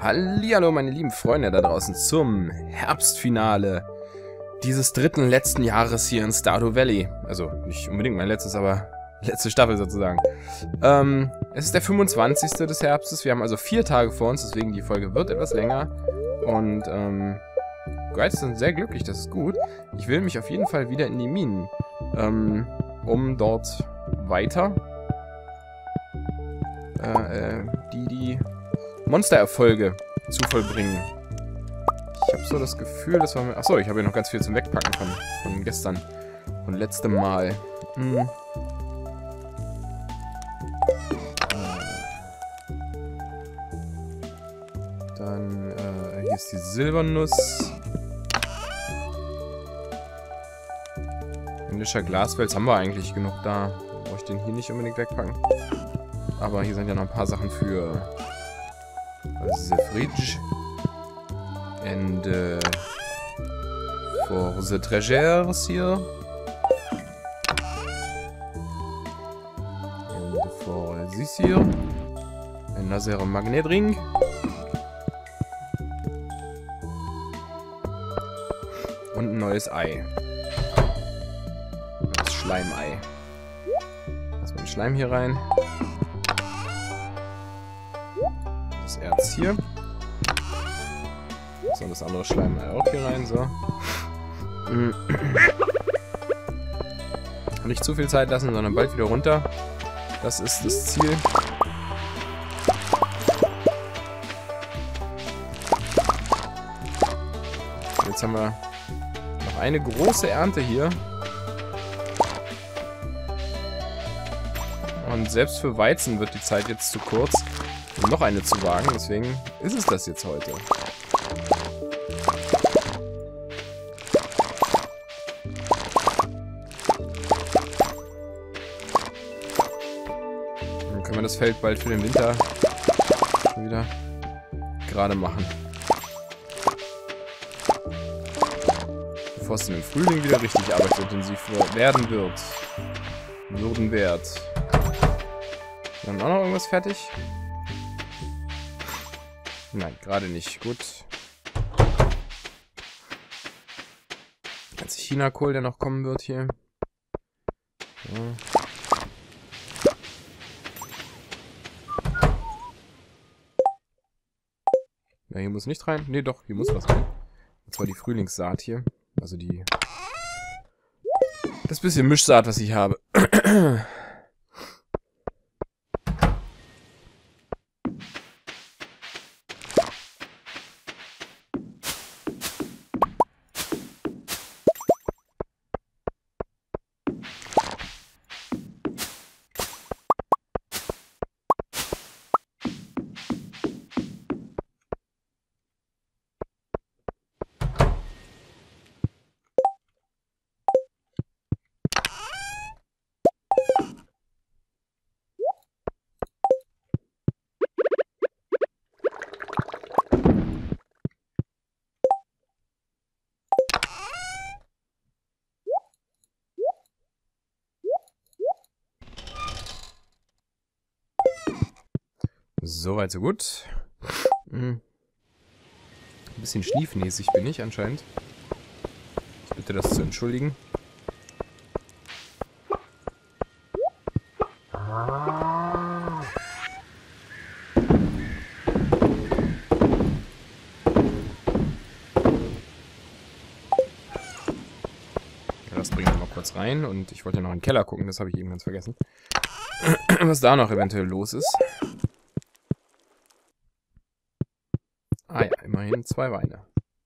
Hallihallo meine lieben Freunde da draußen zum Herbstfinale dieses dritten letzten Jahres hier in Stardew Valley. Also nicht unbedingt mein letztes, aber letzte Staffel sozusagen. Es ist der 25. des Herbstes, wir haben also 4 Tage vor uns, deswegen die Folge wird etwas länger. Und Guides sind sehr glücklich, das ist gut. Ich will mich auf jeden Fall wieder in die Minen, um dort weiter die Monstererfolge zu vollbringen. Ich habe so das Gefühl, das war mir... Achso, ich habe hier noch ganz viel zum Wegpacken von gestern. Von letztem Mal. Dann, hier ist die Silbernuss. Indischer Glasfels haben wir eigentlich genug da. Brauche ich den hier nicht unbedingt wegpacken. Aber hier sind ja noch ein paar Sachen für the fridge. And for the treasures here. And for this here. Another magnet ring. Und ein neues Ei. Das Schleimei. Lass mal den Schleim hier rein. Das Erz hier. So, das andere Schleimei auch hier rein. So. Nicht zu viel Zeit lassen, sondern bald wieder runter. Das ist das Ziel. Jetzt haben wir noch eine große Ernte hier. Und selbst für Weizen wird die Zeit jetzt zu kurz, um noch eine zu wagen. Deswegen ist es das jetzt heute. Dann können wir das Feld bald für den Winter schon wieder gerade machen. Bevor es dann im Frühling wieder richtig arbeitsintensiv werden wird. Wir haben auch noch irgendwas fertig? Nein, gerade nicht. Gut. Ganze China-Kohl, der noch kommen wird hier. So. Ja, hier muss nicht rein. Ne, doch, hier muss was rein. Und zwar die Frühlingssaat hier. Also die... Das bisschen Mischsaat, was ich habe. Soweit, so gut. Ein bisschen schniefnäsig bin ich anscheinend. Ich bitte das zu entschuldigen. Ja, das bringen wir mal kurz rein. Und ich wollte noch in den Keller gucken, das habe ich eben ganz vergessen. Was da noch eventuell los ist. Ah ja, immerhin 2 Weine.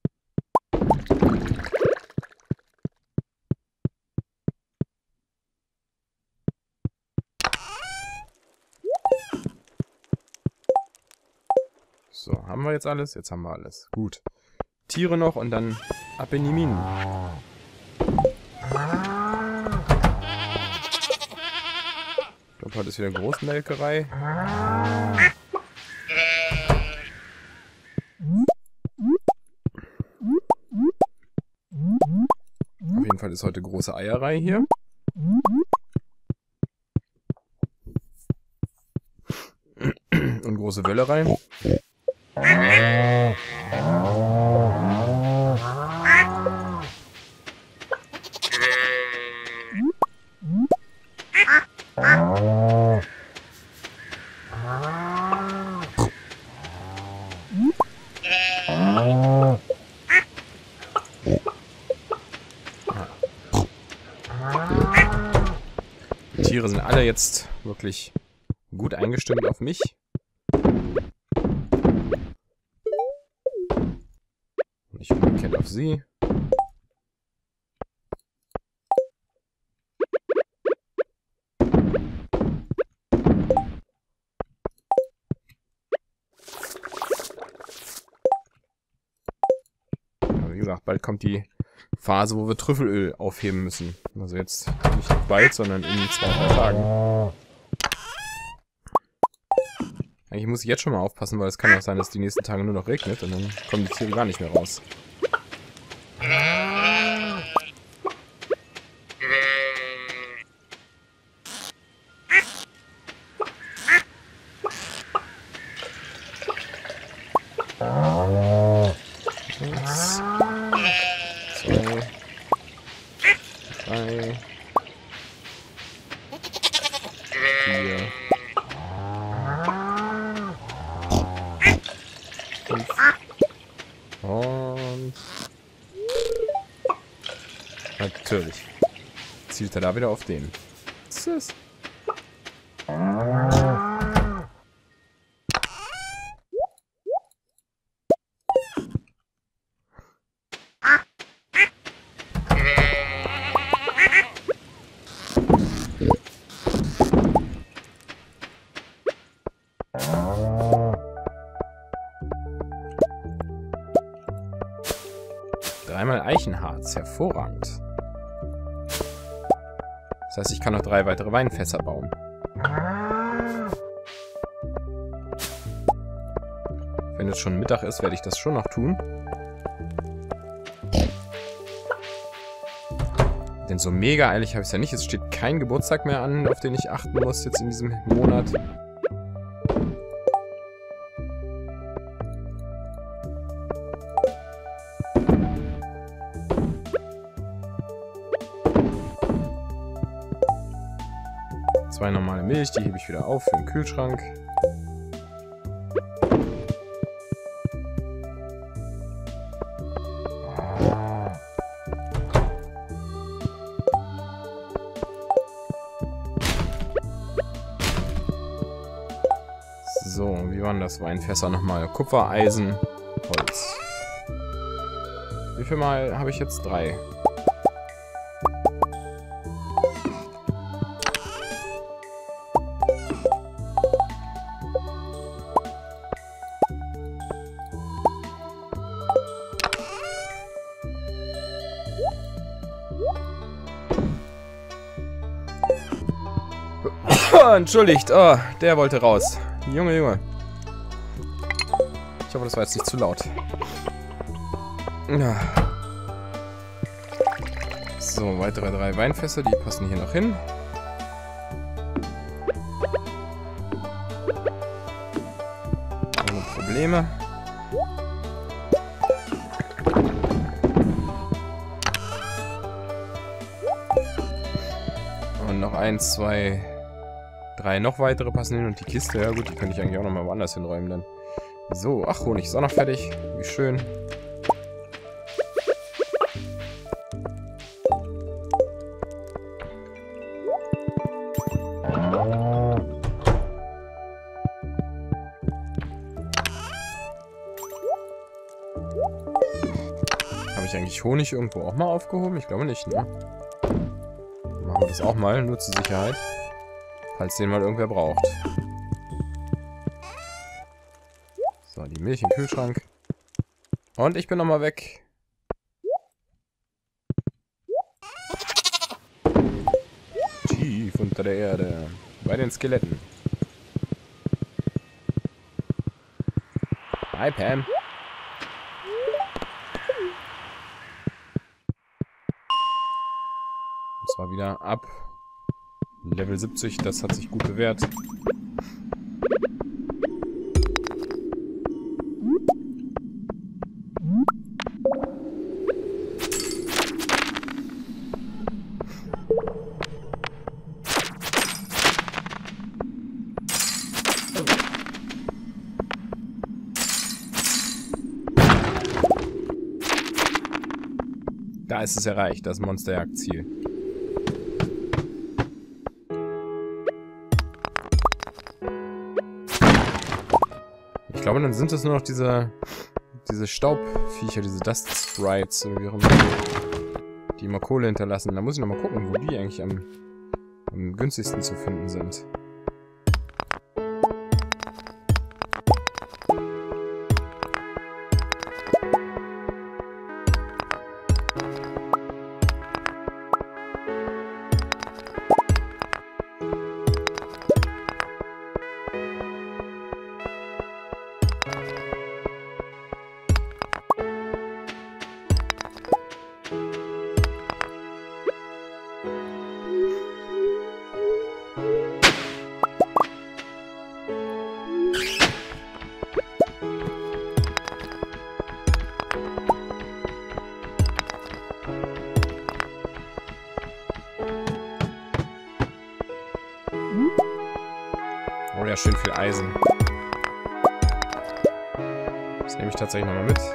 So, haben wir jetzt alles? Jetzt haben wir alles. Gut. Tiere noch und dann ab in die Minen. Ich glaube, heute ist wieder Großmelkerei. Auf jeden Fall ist heute große Eierei hier. Und große Wöllerei. Tiere sind alle jetzt wirklich gut eingestimmt auf mich. Ich umgekehrt auf sie. Wie gesagt, bald kommt die Phase, wo wir Trüffelöl aufheben müssen. Also jetzt nicht bald, sondern in 2-3 Tagen. Eigentlich muss ich jetzt schon mal aufpassen, weil es kann auch sein, dass die nächsten Tage nur noch regnet und dann kommen die Tiere gar nicht mehr raus. Und natürlich zielt er da wieder auf den. Was ist das? Dreimal Eichenharz, hervorragend. Das heißt, ich kann noch 3 weitere Weinfässer bauen. Wenn es schon Mittag ist, werde ich das schon noch tun. Denn so mega eilig habe ich es ja nicht. Es steht kein Geburtstag mehr an, auf den ich achten muss jetzt in diesem Monat. Zwei normale Milch, die hebe ich wieder auf für den Kühlschrank. So, wie waren das? Weinfässer nochmal. Kupfer, Eisen, Holz. Wie viel Mal habe ich jetzt? 3. Entschuldigt, oh, der wollte raus. Junge, Junge. Ich hoffe, das war jetzt nicht zu laut. So, weitere 3 Weinfässer, die passen hier noch hin. Ohne Probleme. Und noch 1, 2... 3 noch weitere passen hin und die Kiste, ja gut, die könnte ich eigentlich auch nochmal woanders hinräumen dann. So, ach, Honig ist auch noch fertig. Wie schön. Habe ich eigentlich Honig irgendwo auch mal aufgehoben? Ich glaube nicht, ne? Machen wir das auch mal, nur zur Sicherheit. Falls den mal irgendwer braucht. So, die Milch im Kühlschrank. Und ich bin nochmal weg. Tief unter der Erde. Bei den Skeletten. Hi, Pam. Und zwar wieder ab Level 70, das hat sich gut bewährt. Da ist es erreicht, das Monsterjagdziel. glaube, dann sind es nur noch diese Staubviecher, diese Dust Sprites, oder wie auch immer, die immer Kohle hinterlassen. Da muss ich nochmal gucken, wo die eigentlich am günstigsten zu finden sind. Oh ja, schön viel Eisen. Das nehme ich tatsächlich nochmal mit.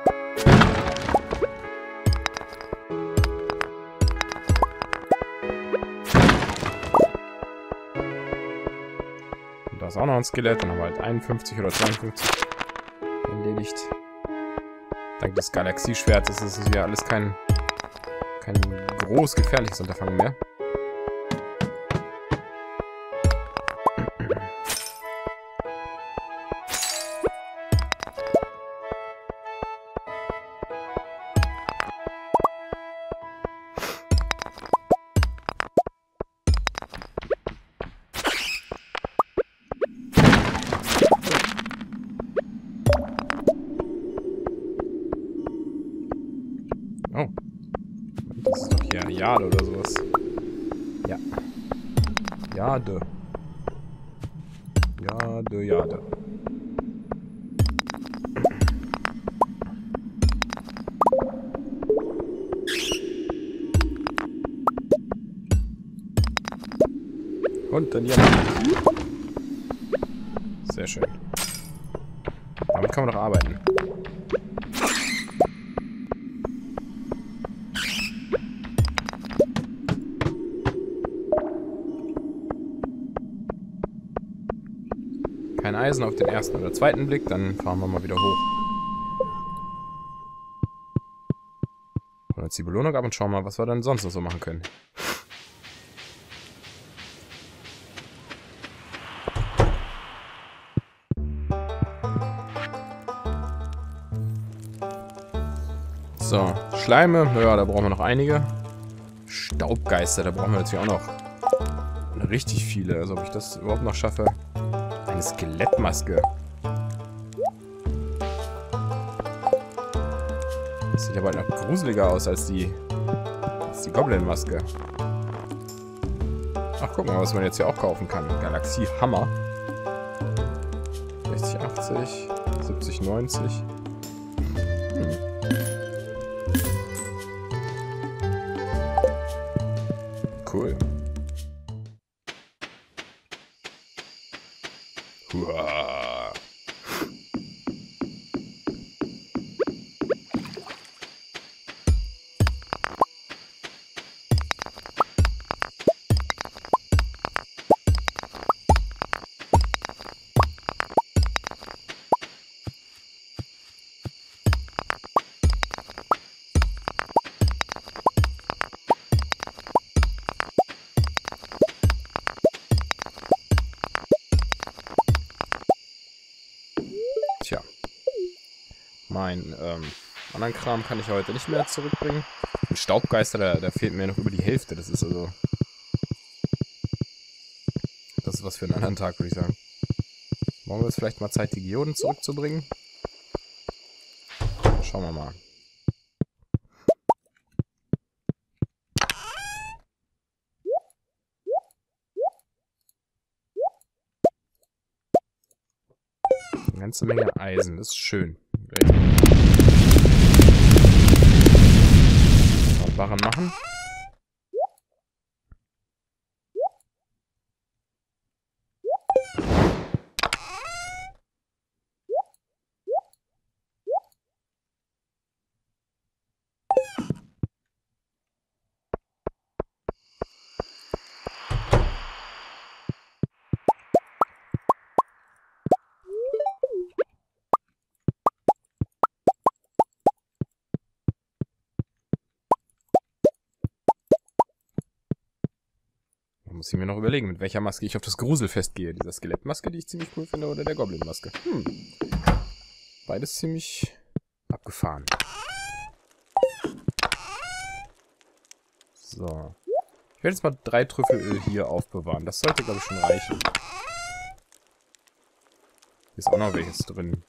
Und da ist auch noch ein Skelett. Dann haben wir halt 51 oder 52 erledigt. Dank des Galaxieschwertes ist es ja alles kein groß gefährliches Unterfangen mehr. Oh. Das ist doch hier Jade oder sowas. Ja. Jade. Jade. Und dann Diamant. Sehr schön. Damit kann man doch arbeiten. Kein Eisen auf den ersten oder zweiten Blick, dann fahren wir mal wieder hoch. Holen uns die Belohnung ab und schauen mal, was wir dann sonst noch so machen können. So, Schleime, ja, da brauchen wir noch einige. Staubgeister, da brauchen wir natürlich auch noch richtig viele, also ob ich das überhaupt noch schaffe. Eine Skelettmaske. Das sieht aber noch gruseliger aus als die Goblin-Maske. Ach, guck mal, was man jetzt hier auch kaufen kann. Galaxie-Hammer. 60, 80, 70, 90. Cool. Huah. Tja. Mein anderen Kram kann ich heute nicht mehr zurückbringen. Ein Staubgeister, da fehlt mir noch über die Hälfte. Das ist also... Das ist was für einen anderen Tag, würde ich sagen. Wollen wir jetzt vielleicht mal Zeit, die Geoden zurückzubringen? Schauen wir mal. Eine ganze Menge Eisen, das ist schön. Mal Barren machen. muss ich mir noch überlegen, mit welcher Maske ich auf das Gruselfest gehe. Dieser Skelettmaske, die ich ziemlich cool finde, oder der Goblin-Maske. Beides ziemlich abgefahren. So. Ich werde jetzt mal 3 Trüffelöl hier aufbewahren. Das sollte, glaube ich, schon reichen. Hier ist auch noch welches drin.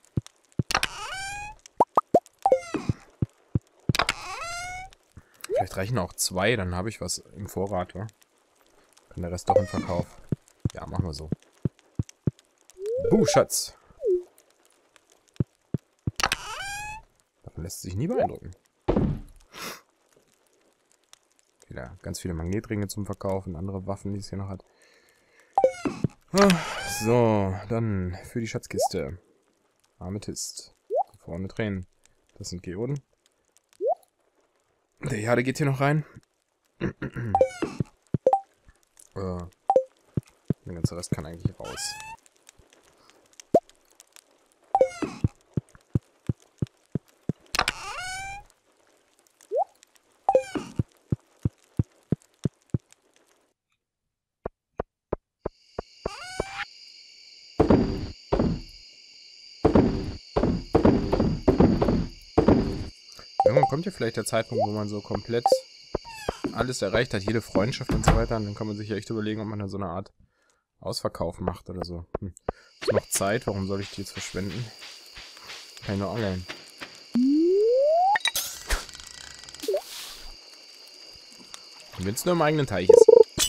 Vielleicht reichen auch 2, dann habe ich was im Vorrat, wa? Kann der Rest doch im Verkauf. Ja, machen wir so. Schatz. Davon lässt sich nie beeindrucken. Wieder ganz viele Magnetringe zum Verkaufen, andere Waffen, die es hier noch hat. So, dann für die Schatzkiste. Amethyst. Vorne Tränen. Das sind Geoden. Der Jade geht hier noch rein. Der ganze Rest kann eigentlich raus. Irgendwann kommt ja vielleicht der Zeitpunkt, wo man so komplett alles erreicht hat, jede Freundschaft und so weiter. Und dann kann man sich ja echt überlegen, ob man dann so eine Art Ausverkauf macht oder so. Ist noch Zeit, warum soll ich die jetzt verschwenden? Kann ich nur angeln. Und wenn es nur im eigenen Teich ist.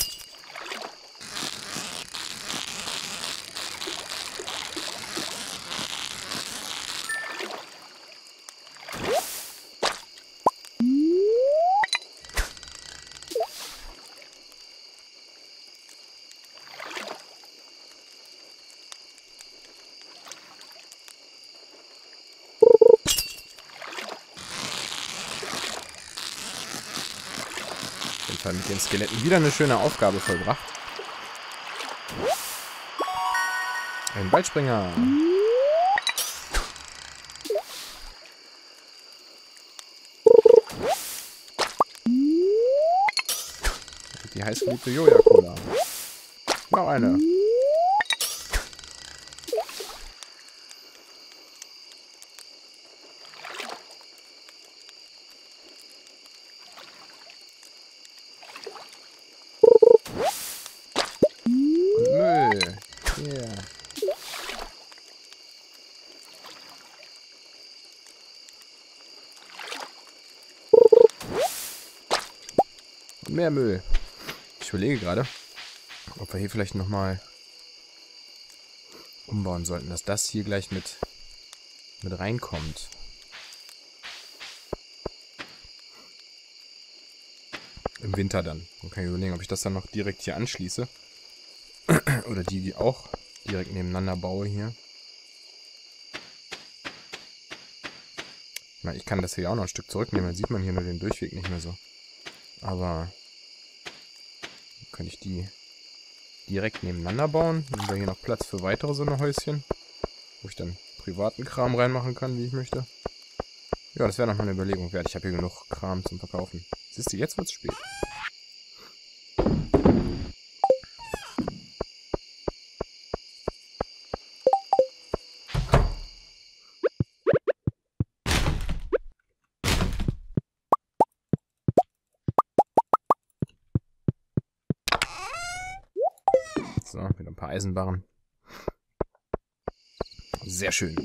Mit den Skeletten wieder eine schöne Aufgabe vollbracht. Ein Waldspringer. Die heißgeliebte Joja-Cola. Noch eine. Mehr Müll. Ich überlege gerade, ob wir hier vielleicht nochmal umbauen sollten, dass das hier gleich mit reinkommt. Im Winter dann. Dann kann ich überlegen, ob ich das dann noch direkt hier anschließe. Oder die auch direkt nebeneinander baue hier. Ich kann das hier auch noch ein Stück zurücknehmen, dann sieht man hier nur den Durchweg nicht mehr so. Aber könnte ich die direkt nebeneinander bauen. Dann wäre hier noch Platz für weitere so eine Häuschen. Wo ich dann privaten Kram reinmachen kann, wie ich möchte. Ja, das wäre noch mal eine Überlegung wert. Ich habe hier genug Kram zum Verkaufen. Siehst du, jetzt wird's spät. So, wieder ein paar Eisenbarren. Sehr schön.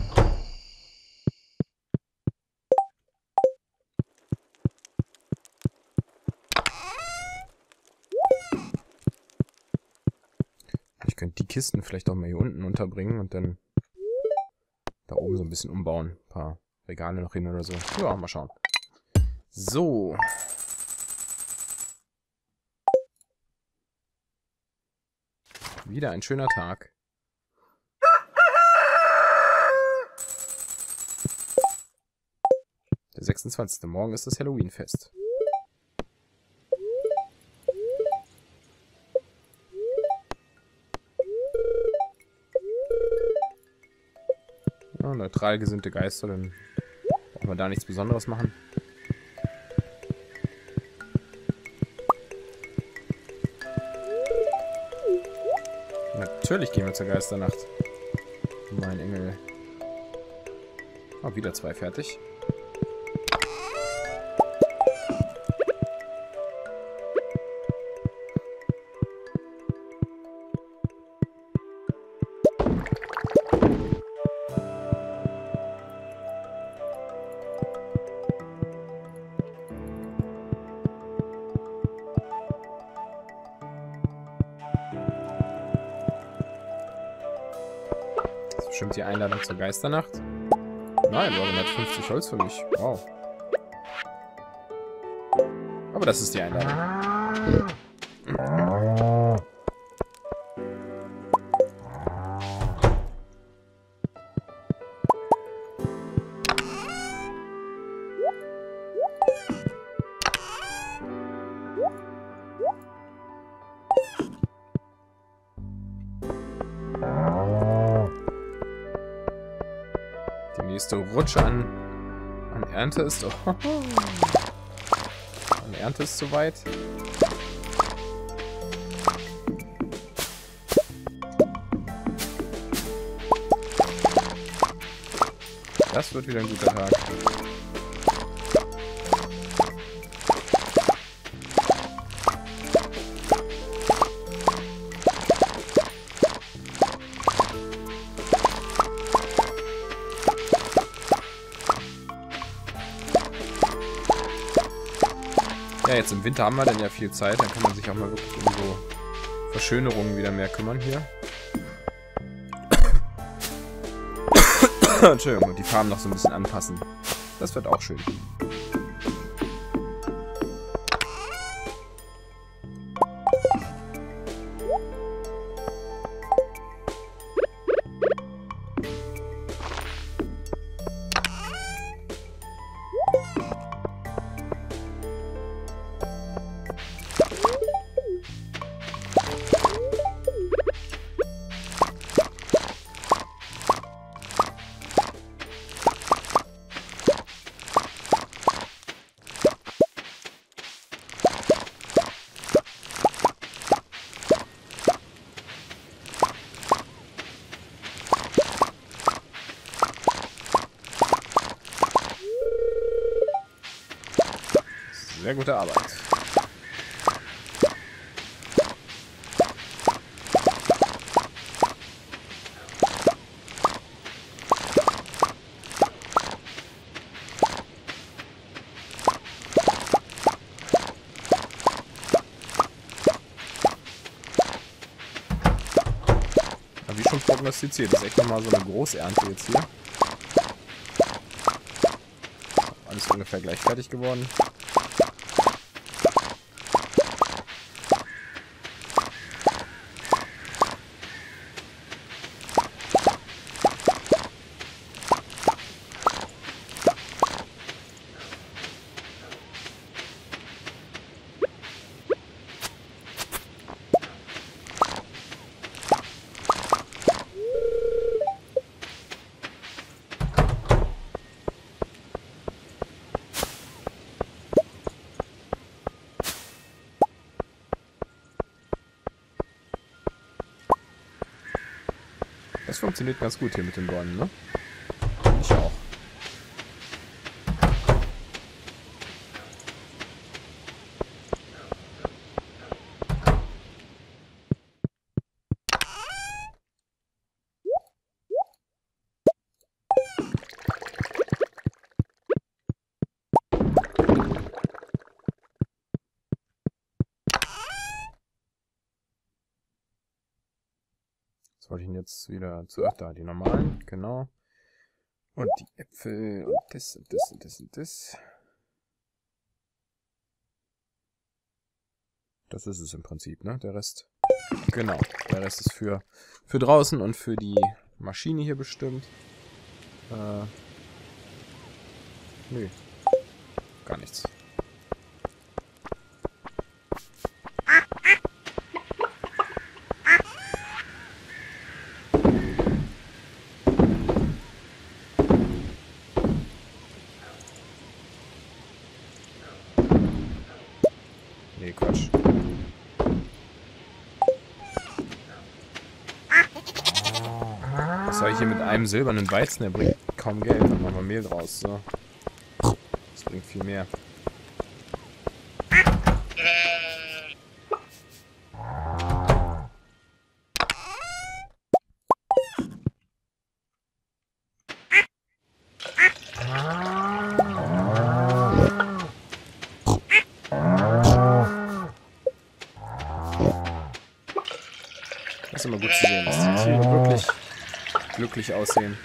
Ich könnte die Kisten vielleicht auch mal hier unten unterbringen und dann da oben so ein bisschen umbauen. Ein paar Regale noch hin oder so. Ja, mal schauen. So. Wieder ein schöner Tag. Der 26. Morgen ist das Halloween-Fest. Ja, neutral gesinnte Geister, dann brauchen wir da nichts Besonderes machen. Natürlich gehen wir zur Geisternacht. Mein Engel. Oh, wieder 2 fertig. Bestimmt die Einladung zur Geisternacht. Nein, nur 150 Holz für mich. Wow. Aber das ist die Einladung. Die nächste Rutsche an Ernte ist... Oh, an Ernte ist zu weit. Das wird wieder ein guter Tag. Ja, jetzt im Winter haben wir dann ja viel Zeit, dann kann man sich auch mal wirklich um so Verschönerungen wieder mehr kümmern hier. Entschuldigung, und die Farben noch so ein bisschen anpassen. Das wird auch schön. Sehr gute Arbeit. Wie schon prognostiziert, ist echt nochmal so eine Großernte jetzt hier. Alles ungefähr gleich fertig geworden. Das funktioniert ganz gut hier mit den Bäumen, ne? Ich auch. Wollte ich ihn jetzt wieder zu... Ach, da, die normalen, genau. Und die Äpfel und das und das und das und das. Das ist es im Prinzip, ne? Der Rest. Genau, der Rest ist für draußen und für die Maschine hier bestimmt. Nö. Gar nichts. Nee, Quatsch. ich hier mit einem silbernen Weizen, der bringt kaum Geld. Dann machen wir Mehl draus. So. Das bringt viel mehr. Das ist immer gut zu sehen, dass die Tiere wirklich glücklich aussehen.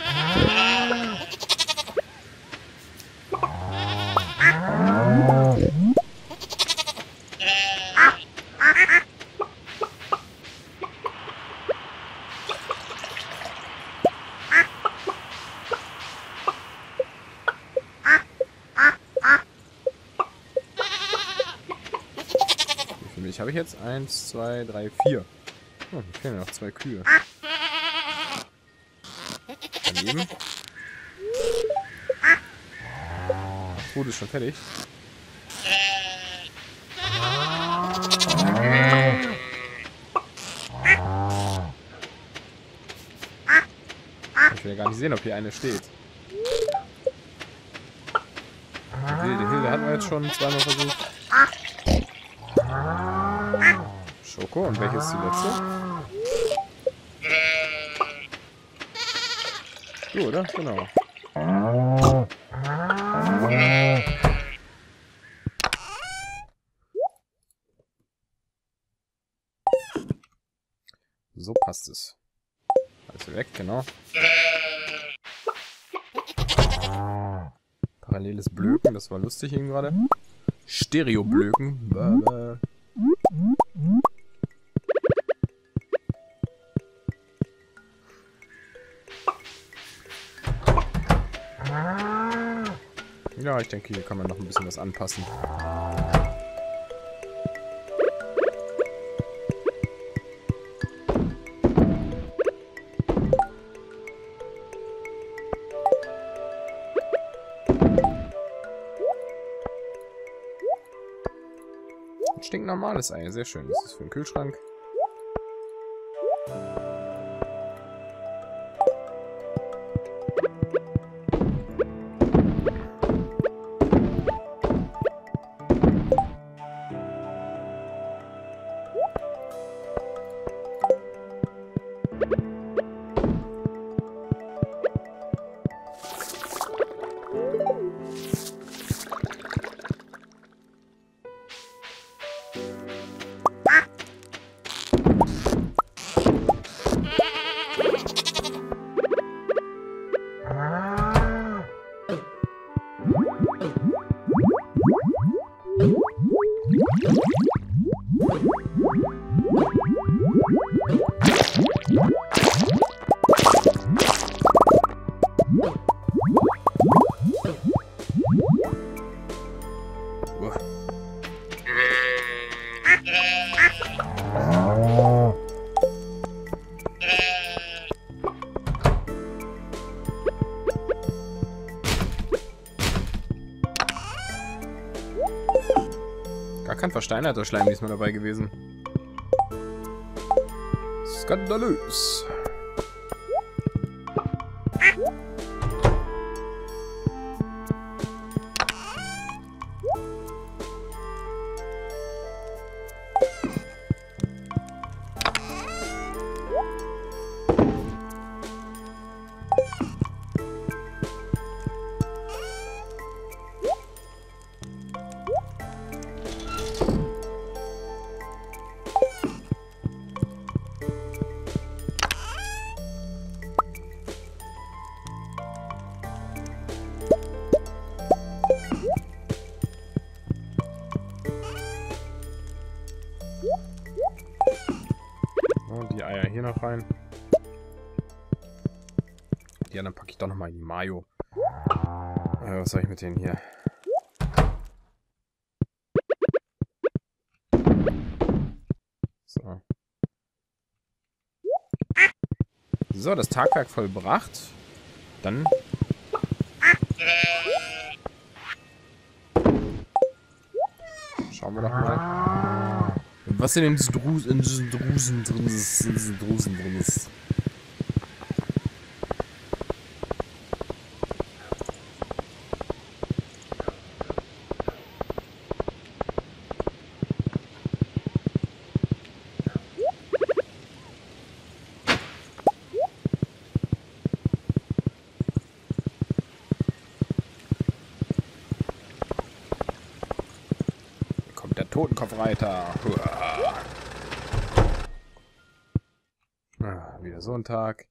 Wie viel Milch habe ich jetzt? 1, 2, 3, 4. Oh, mir fehlen noch 2 Kühe. Daneben. Brot ist schon fertig. Ich will ja gar nicht sehen, ob hier eine steht. Die Hilde hatten wir jetzt schon zweimal versucht. Schoko, und welche ist die letzte? Du, oder? Genau. So passt es. Also weg, genau. Paralleles Blöken, das war lustig eben gerade. Stereo-Blöken. Ja, ich denke, hier kann man noch ein bisschen was anpassen. Ein stinknormales Ei, sehr schön. Das ist für den Kühlschrank. Gar kein versteinerter Schleim diesmal dabei gewesen. Skandalös. Die Eier hier noch rein. Die anderen packe ich doch nochmal in die Mayo. Was soll ich mit denen hier? So. So, das Tagwerk vollbracht. Dann... Schauen wir doch mal. Was in diesen Drusen drin ist. Totenkopfreiter. Ah, wieder so ein Tag.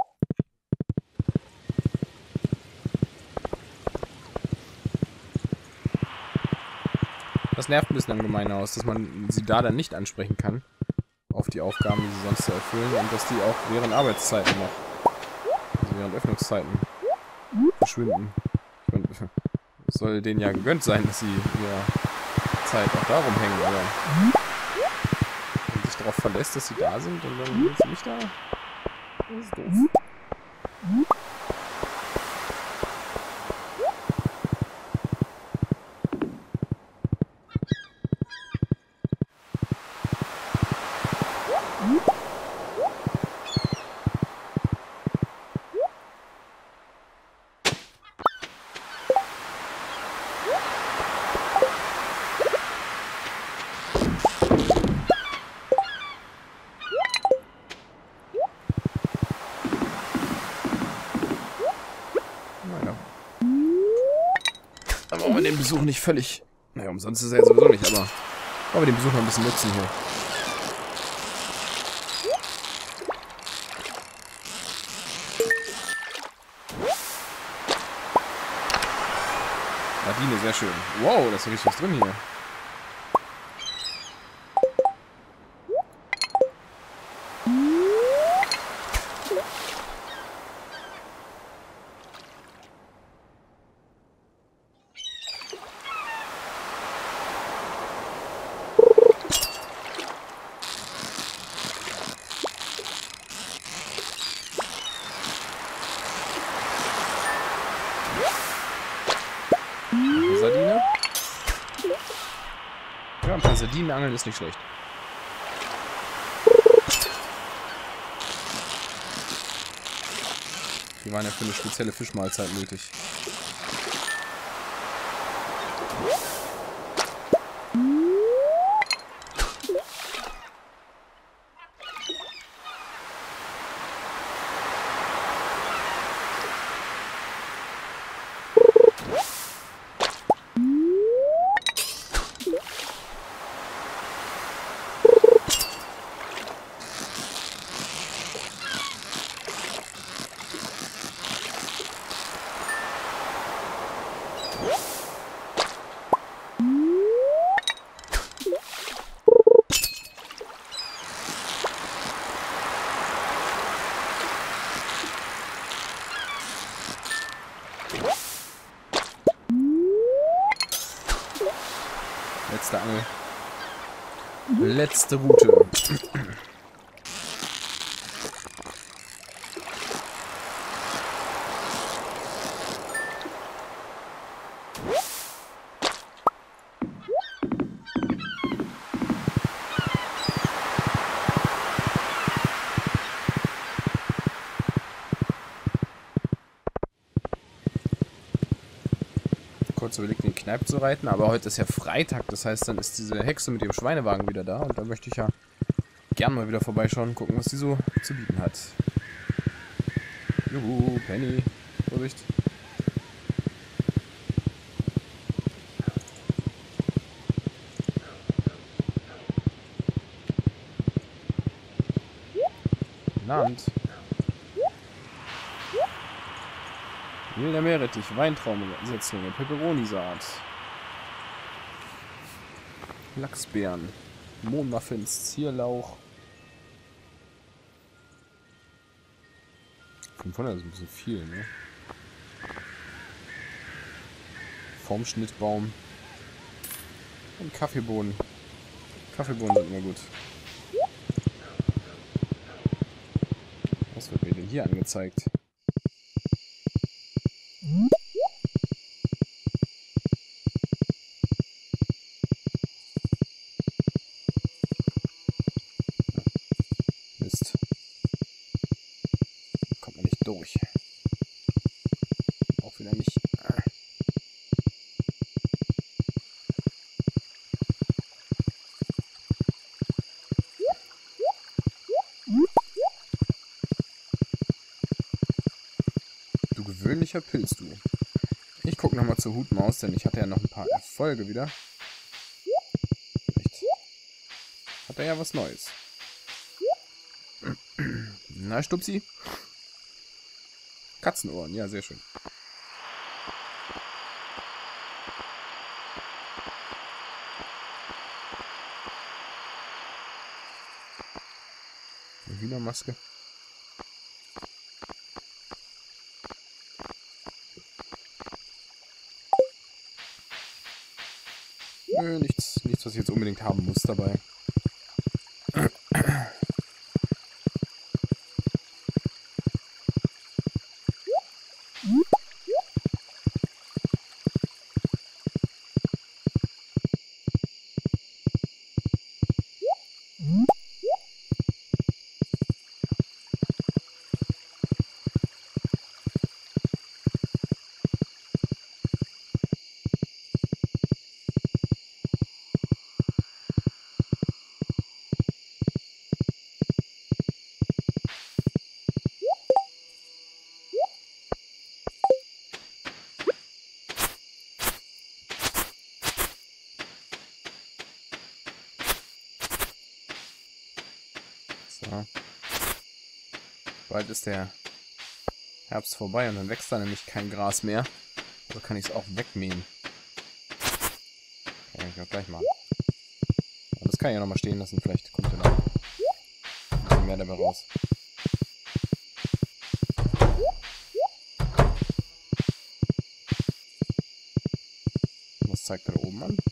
Das nervt ein bisschen am Gemeinhaus, dass man sie da dann nicht ansprechen kann. Auf die Aufgaben, die sie sonst so erfüllen. Und dass die auch während Arbeitszeiten noch, also während Öffnungszeiten, verschwinden. Ich meine, es soll denen ja gegönnt sein, dass sie ihre Zeit auch da rumhängen, aber wenn man sich darauf verlässt, dass sie da sind und dann sind sie nicht da, das ist doof. Aber wollen wir den Besuch nicht völlig... Naja, umsonst ist er ja sowieso nicht, aber... Wollen wir den Besuch noch ein bisschen nutzen hier. Nadine, sehr schön. Wow, da ist ja richtig was drin hier. Sardine. Ja, ein paar Sardinen angeln ist nicht schlecht. Die waren ja für eine spezielle Fischmahlzeit nötig. Letzte Angel. Letzte Route. Kurz überlegt, in die Kneipe zu reiten, aber heute ist ja Freitag, das heißt, dann ist diese Hexe mit ihrem Schweinewagen wieder da und da möchte ich ja gern mal wieder vorbeischauen und gucken, was die so zu bieten hat. Juhu, Penny. Vorsicht. Land. Wilder Meerrettich, Weintraumsetzlinge, Peperonisaat. Lachsbeeren, Mohnmuffins, Zierlauch. 500 ist ein bisschen viel, ne? Formschnittbaum. Und Kaffeebohnen. Kaffeebohnen sind immer gut. Was wird mir denn hier angezeigt? Mist. Kommt man nicht durch. Auch wieder nicht. Du gewöhnlicher Pilz, du. Ich gucke nochmal zur Hutmaus, denn ich hatte ja noch ein paar Erfolge wieder. wäre ja was Neues. Na, Stupsi? Katzenohren, ja, sehr schön. Eine Hühnermaske. Nö, nichts, was ich jetzt unbedingt haben muss dabei. So. Bald ist der Herbst vorbei und dann wächst da nämlich kein Gras mehr. Also kann ich es auch wegmähen. Kann ich auch gleich machen. Aber das kann ich ja nochmal stehen lassen. Vielleicht kommt ja noch ein bisschen mehr dabei raus. Was zeigt er da oben an?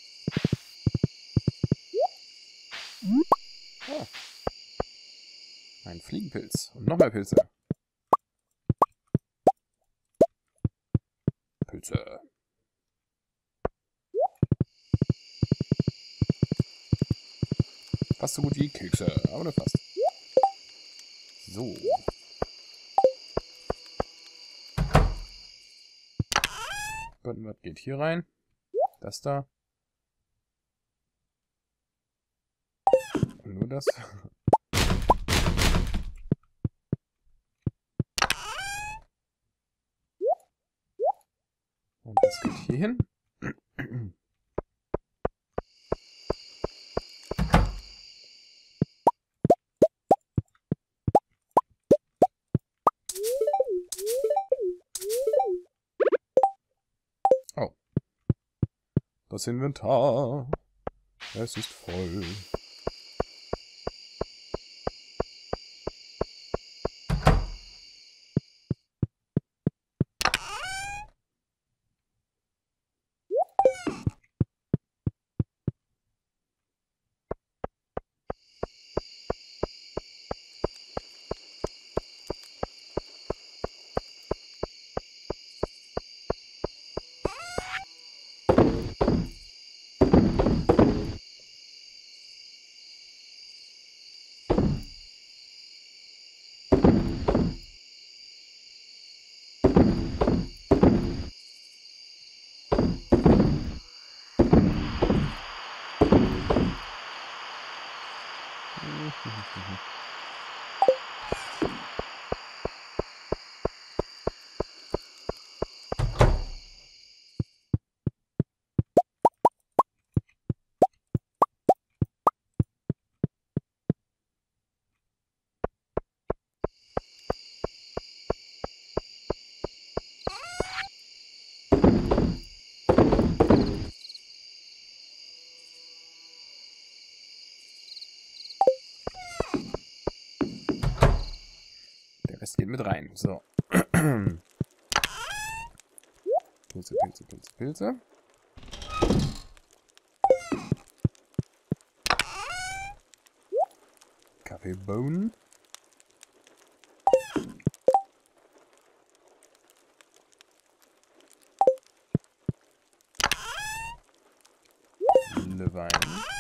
Oh. Ein Fliegenpilz. Und noch mehr Pilze. Pilze. Fast so gut wie Kekse, aber nur fast. So. Und was geht hier rein? Das da. Und nur das. Und das geht hier hin. Oh. Das Inventar. Es ist voll. Es geht mit rein. So. Pilze, Pilze, Pilze, Pilze. Kaffeebohnen. Wein.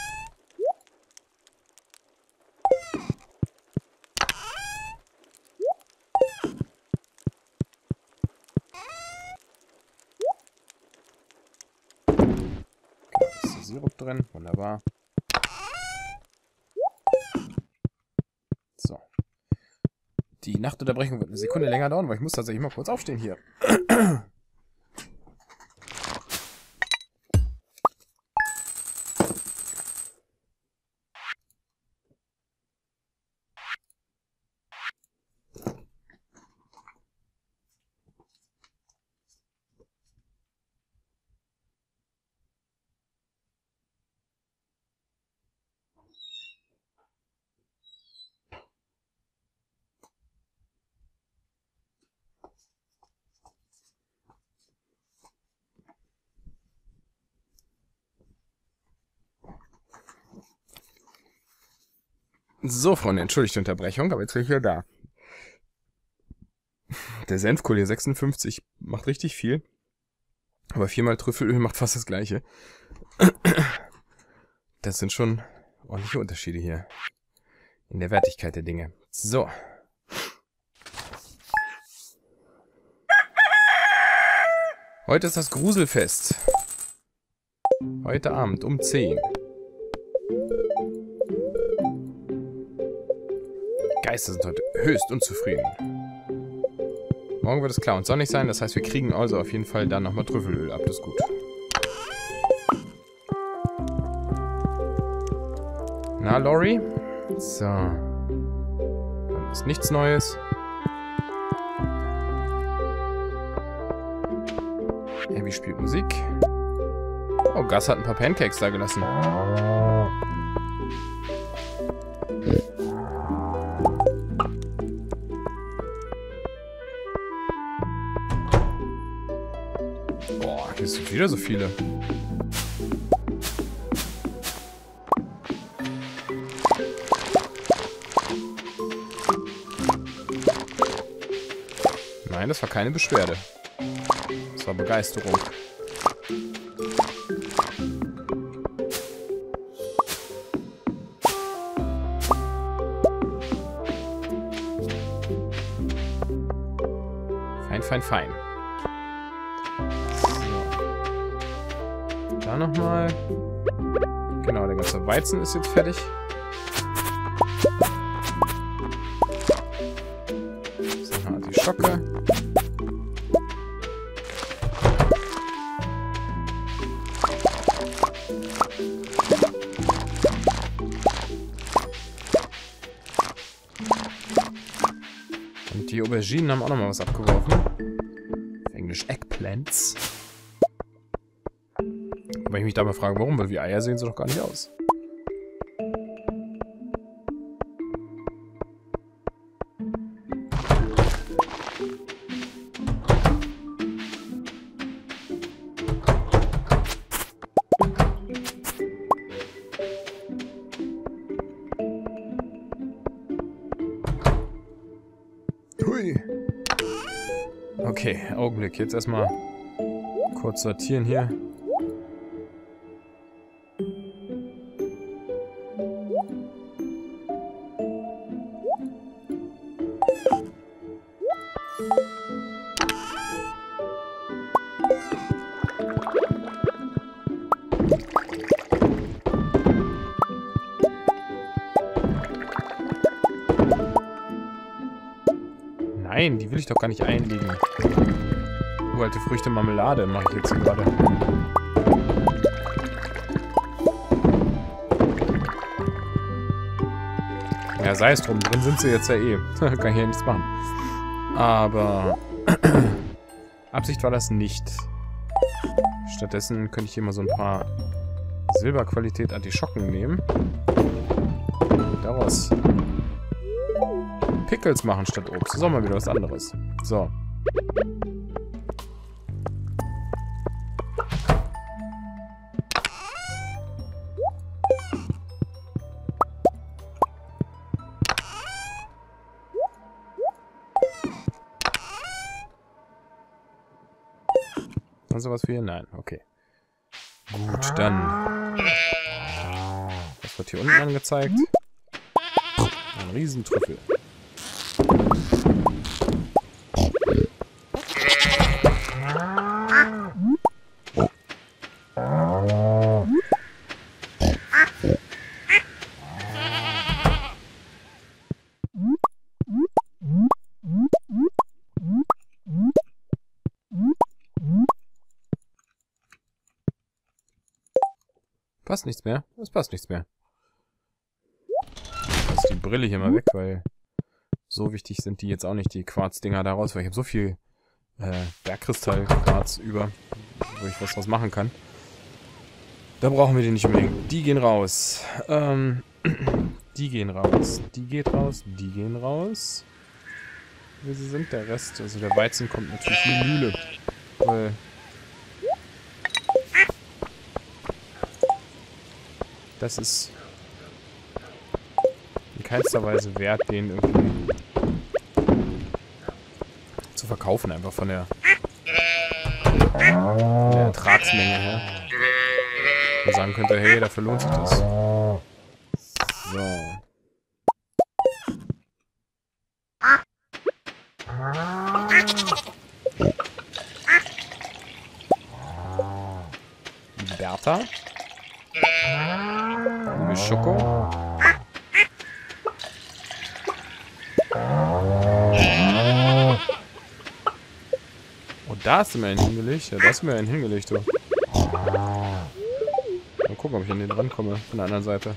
Sirup drin, wunderbar. So. Die Nachtunterbrechung wird eine Sekunde länger dauern, weil ich muss tatsächlich mal kurz aufstehen hier. So, Freunde, entschuldigt die Unterbrechung, aber jetzt bin ich wieder da. Der Senfkohl hier 56 macht richtig viel. Aber 4-mal Trüffelöl macht fast das gleiche. Das sind schon ordentliche Unterschiede hier. In der Wertigkeit der Dinge. So. Heute ist das Gruselfest. Heute Abend um 10. Geister sind heute höchst unzufrieden. Morgen wird es klar und sonnig sein, das heißt, wir kriegen also auf jeden Fall dann nochmal Trüffelöl ab, das ist gut. Na, Lori? So. Dann ist nichts Neues. Abby spielt Musik. Oh, Gus hat ein paar Pancakes da gelassen. Boah, hier sind wieder so viele. Nein, das war keine Beschwerde. Das war Begeisterung. Fein, fein, fein. So. Da nochmal. Genau, der ganze Weizen ist jetzt fertig. So, dann die Schocke. Und die Auberginen haben auch nochmal was abgeworfen. Auf Englisch Eggplants. Aber ich mich dabei frage, warum, weil wie Eier sehen sie doch gar nicht aus. Hui. Okay, Augenblick. Jetzt erstmal kurz sortieren hier. Nein, die will ich doch gar nicht einlegen. Uralte Früchte Marmelade mache ich jetzt hier gerade. Ja, sei es drum. Drin sind sie jetzt ja eh. Kann ich ja nichts machen. Aber Absicht war das nicht. Stattdessen könnte ich hier mal so ein paar Silberqualität Artischocken nehmen. Daraus Pickles machen statt Obst. Das ist auch mal wieder was anderes. So. Sonst was für hier? Nein. Okay. Gut, dann. Was wird hier unten angezeigt? Ein Riesentrüffel. Passt nichts mehr? Es passt nichts mehr. Ich lasse die Brille hier mal weg, weil so wichtig sind die jetzt auch nicht, die Quarzdinger da raus, weil ich habe so viel Bergkristallquarz über, wo ich was draus machen kann. Da brauchen wir die nicht unbedingt. Die gehen raus. Die gehen raus. Die geht raus. Die gehen raus. Wie sie sind, der Rest, also der Weizen kommt natürlich in die Mühle. Weil das ist keinster Weise wert, den irgendwie zu verkaufen, einfach von der Ertragsmenge her. Man sagen könnte, hey, dafür lohnt sich das. So. Bertha. Liebe Schoko. Oh, da hast du mir einen hingelegt. Ja, da hast du mir einen hingelegt, du. Mal gucken, ob ich an den rankomme. Von der anderen Seite.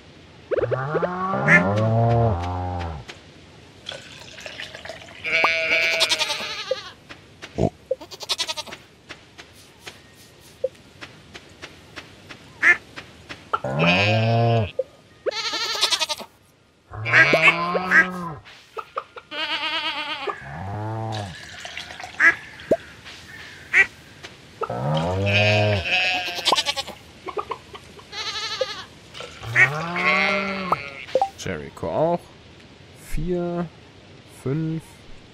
Jericho auch. 4, 5.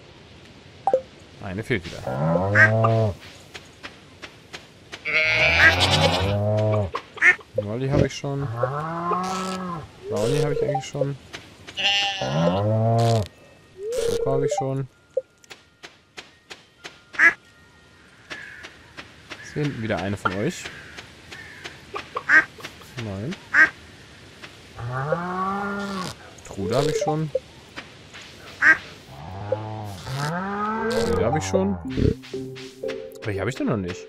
Eine fehlt wieder. Molly habe ich schon. Brownie habe ich eigentlich schon. Schoko habe ich schon. Ist hier hinten wieder eine von euch? Nein. Trude habe ich schon. Die habe ich schon. Welche habe ich denn noch nicht?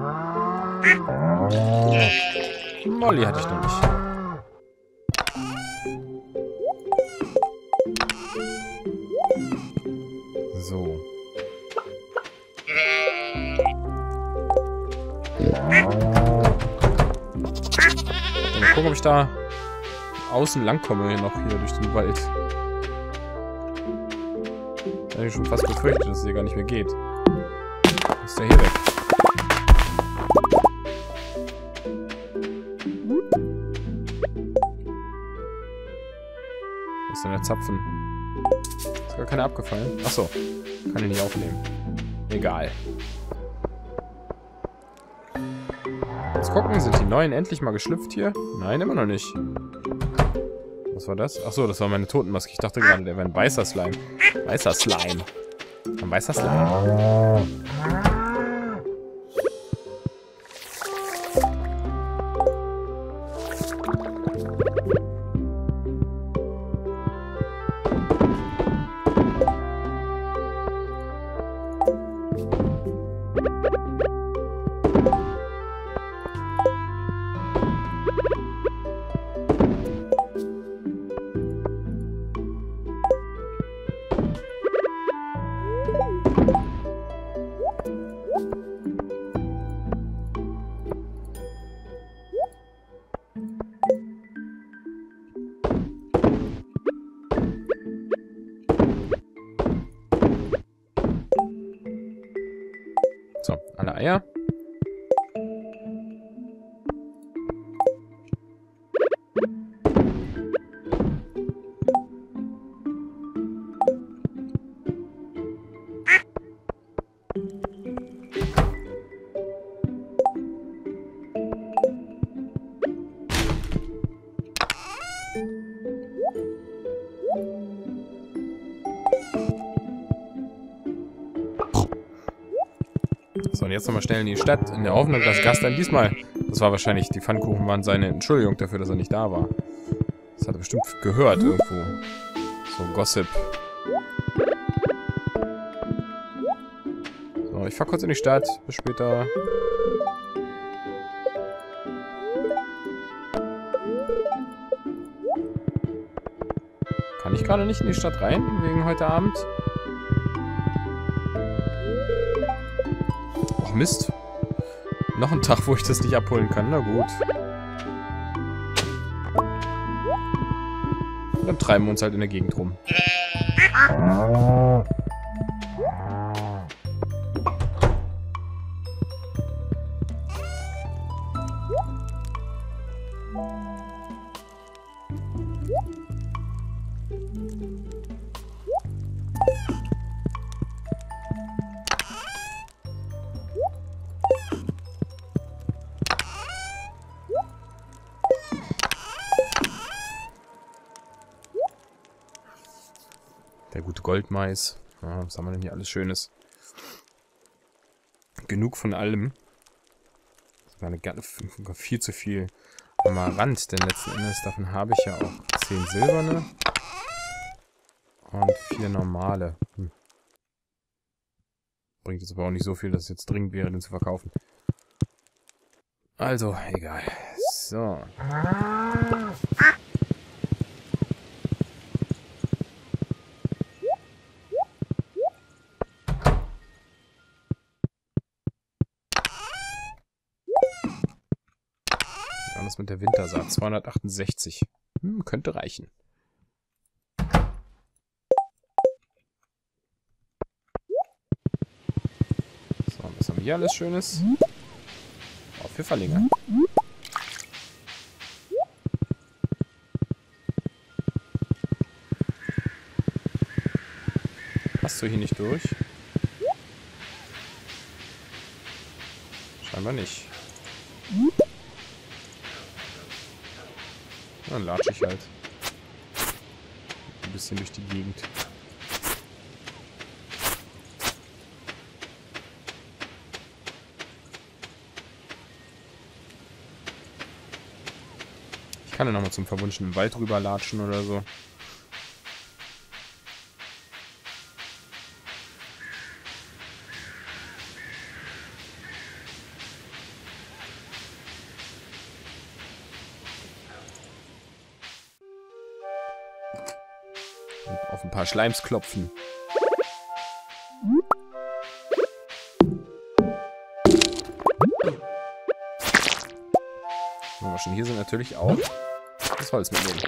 Molly hatte ich noch nicht. So. Mal gucken, ob ich da außen lang komme noch hier durch den Wald. Da habe ich schon fast befürchtet, dass es hier gar nicht mehr geht. Ist der hier weg? Was ist denn der Zapfen? Ist gar keiner abgefallen. Achso. Kann ich nicht aufnehmen. Egal. Jetzt gucken, sind die neuen endlich mal geschlüpft hier? Nein, immer noch nicht. Was war das? Achso, das war meine Totenmaske. Ich dachte gerade, der wäre ein weißer Slime. Weißer Slime. Ein weißer Slime. So, alle Eier. So, und jetzt nochmal schnell in die Stadt, in der Hoffnung, dass Gaston diesmal... Das war wahrscheinlich, die Pfannkuchen waren seine Entschuldigung dafür, dass er nicht da war. Das hat er bestimmt gehört irgendwo. So, Gossip. So, ich fahr kurz in die Stadt. Bis später. Kann ich gerade nicht in die Stadt rein, wegen heute Abend? Ach Mist. Noch ein Tag, wo ich das nicht abholen kann. Na gut. Dann treiben wir uns halt in der Gegend rum. Der gute Goldmais. Ja, was haben wir denn hier alles Schönes? Genug von allem. Viel zu viel Amarant, denn letzten Endes davon habe ich ja auch 10 silberne und 4 normale. Bringt jetzt aber auch nicht so viel, dass es jetzt dringend wäre, den zu verkaufen. Also, egal. So. Anders mit der Wintersaat. 268. Könnte reichen. So, was haben wir hier alles Schönes? Oh, Pfifferlinge. Passt du hier nicht durch? Scheinbar nicht. Dann latsche ich halt. Ein bisschen durch die Gegend. Ich kann ja nochmal zum verwunschenen Wald rüberlatschen oder so. Und auf ein paar Schleims klopfen. Wenn wir schon hier sind, natürlich auch das Holz mitnehmen.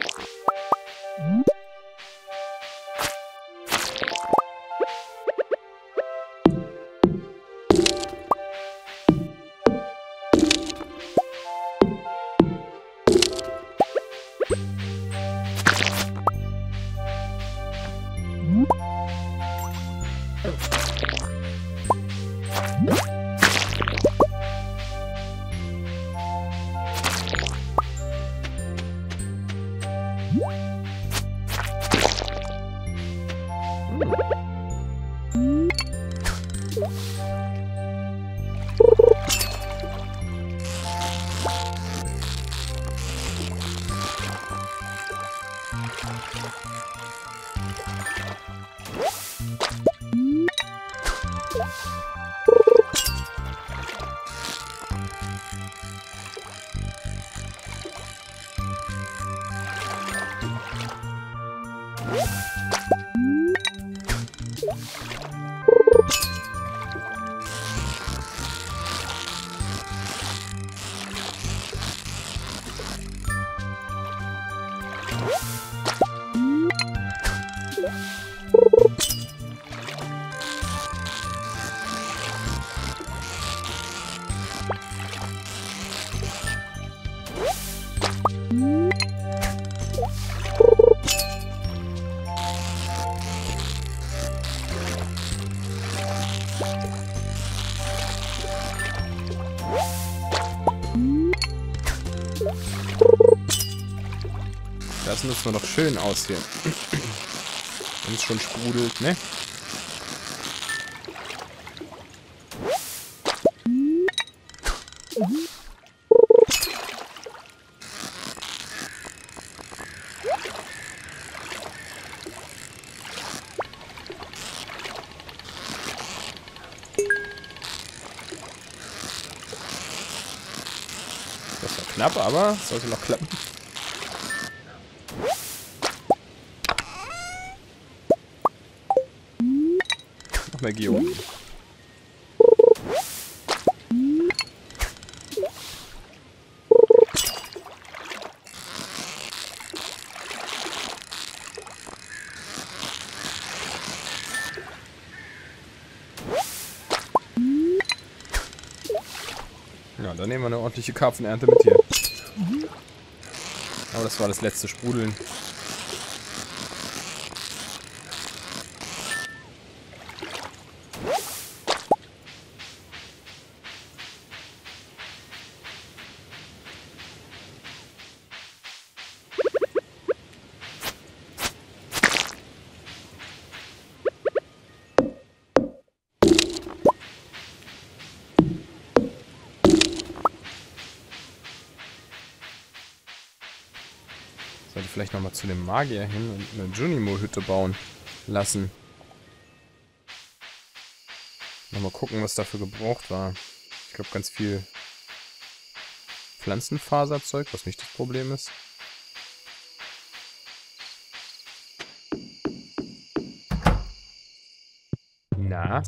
Das nutzen wir doch schön aus hier. Wenn es schon sprudelt, ne? Das war knapp, aber es sollte noch klappen. Noch mehr Geoden. Ja, dann nehmen wir eine ordentliche Karpfenernte mit hier. Aber das war das letzte Sprudeln. Sollte vielleicht nochmal zu dem Magier hin und eine Junimo-Hütte bauen lassen. Nochmal gucken, was dafür gebraucht war. Ich glaube, ganz viel Pflanzenfaserzeug, was nicht das Problem ist. Na?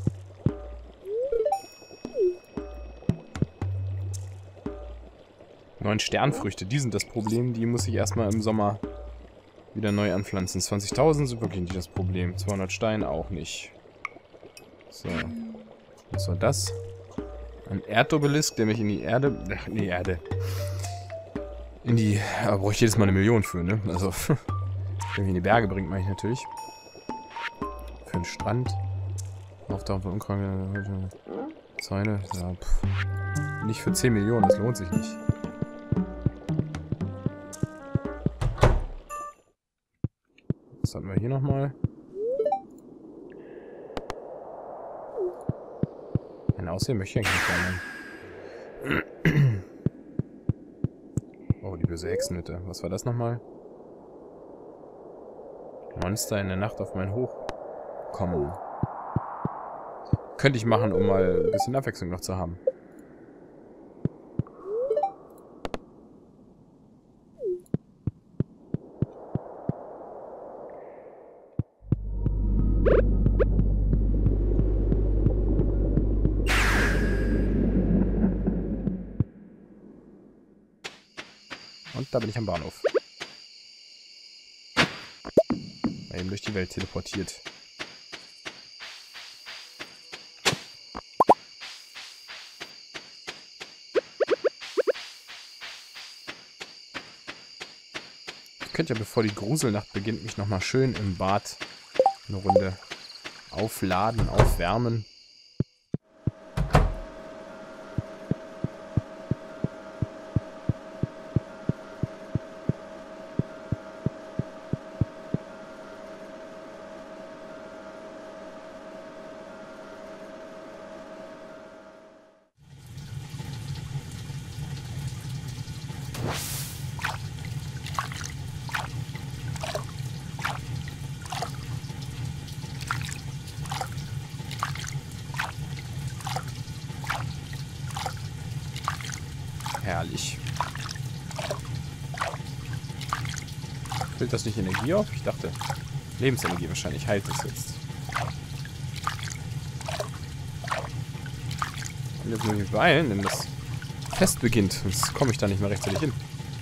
9 Sternfrüchte, die sind das Problem. Die muss ich erstmal im Sommer wieder neu anpflanzen. 20.000 sind wirklich nicht das Problem. 200 Steine auch nicht. So. Was war das? Ein Erdobelisk, der mich in die Erde... Ach, in die Erde. In die... Aber brauche ich jedes Mal 1 Million für, ne? Also... der mich in die Berge bringt, meine ich natürlich. Für den Strand. Auftauchen von Unkraut... Zäune. Ja, nicht für 10 Millionen, das lohnt sich nicht. Was hatten wir hier nochmal? Ein Aussehen möchte ich eigentlich nicht gerne. Oh, die böse Hexenhütte. Was war das nochmal? Monster in der Nacht auf mein Hoch kommen. Könnte ich machen, um mal ein bisschen Abwechslung noch zu haben. Und da bin ich am Bahnhof. Mal eben durch die Welt teleportiert. Ich könnte ja, bevor die Gruselnacht beginnt, mich nochmal schön im Bad eine Runde aufladen, aufwärmen. Herrlich. Füllt das nicht Energie auf? Ich dachte, Lebensenergie wahrscheinlich heilt es jetzt. Und jetzt muss ich mich beeilen, denn das Fest beginnt. Sonst komme ich da nicht mehr rechtzeitig hin.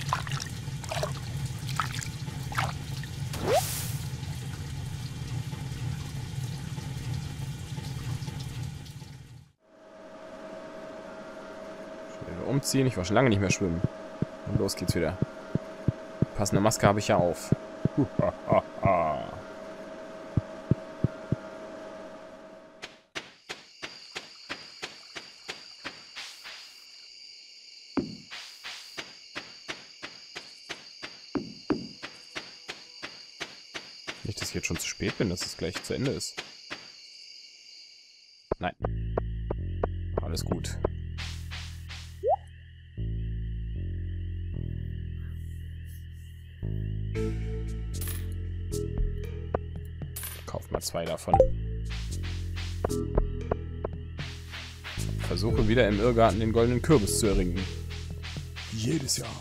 Umziehen. Ich war schon lange nicht mehr schwimmen. Und los geht's wieder. Passende Maske habe ich ja auf. Nicht, dass ich jetzt schon zu spät bin, dass es gleich zu Ende ist. Nein. Alles gut. Kauf mal 2 davon. Versuche wieder im Irrgarten den goldenen Kürbis zu erringen. Jedes Jahr.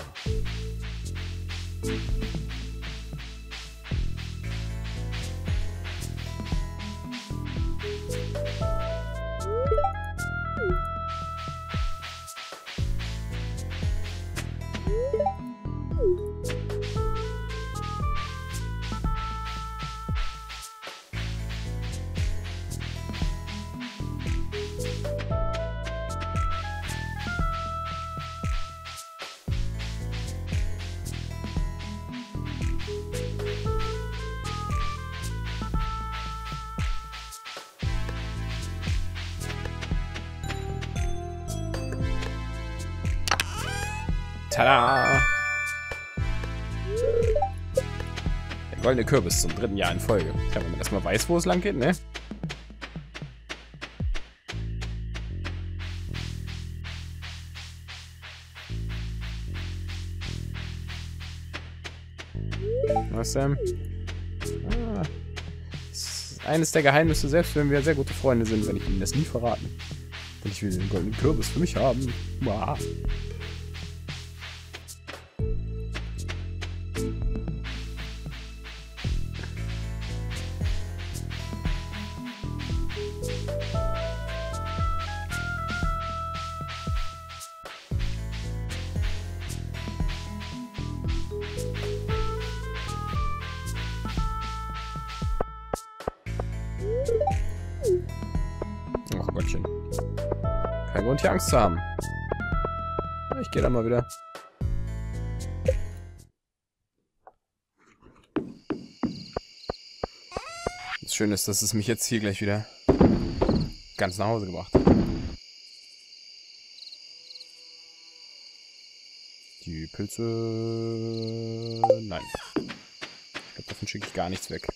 Tada! Der goldene Kürbis zum 3. Jahr in Folge. Ja, wenn man erstmal weiß, wo es lang geht, ne? Na, Sam? Ah, das ist eines der Geheimnisse, selbst wenn wir sehr gute Freunde sind, werde ich Ihnen das nie verraten. Denn ich will den goldenen Kürbis für mich haben. Uah. Ach Gottchen. Kein Grund hier Angst zu haben. Ich gehe dann mal wieder. Das Schöne ist, dass es mich jetzt hier gleich wieder ganz nach Hause gebracht hat. Die Pilze... Nein. Ich glaube, davon schicke ich gar nichts weg.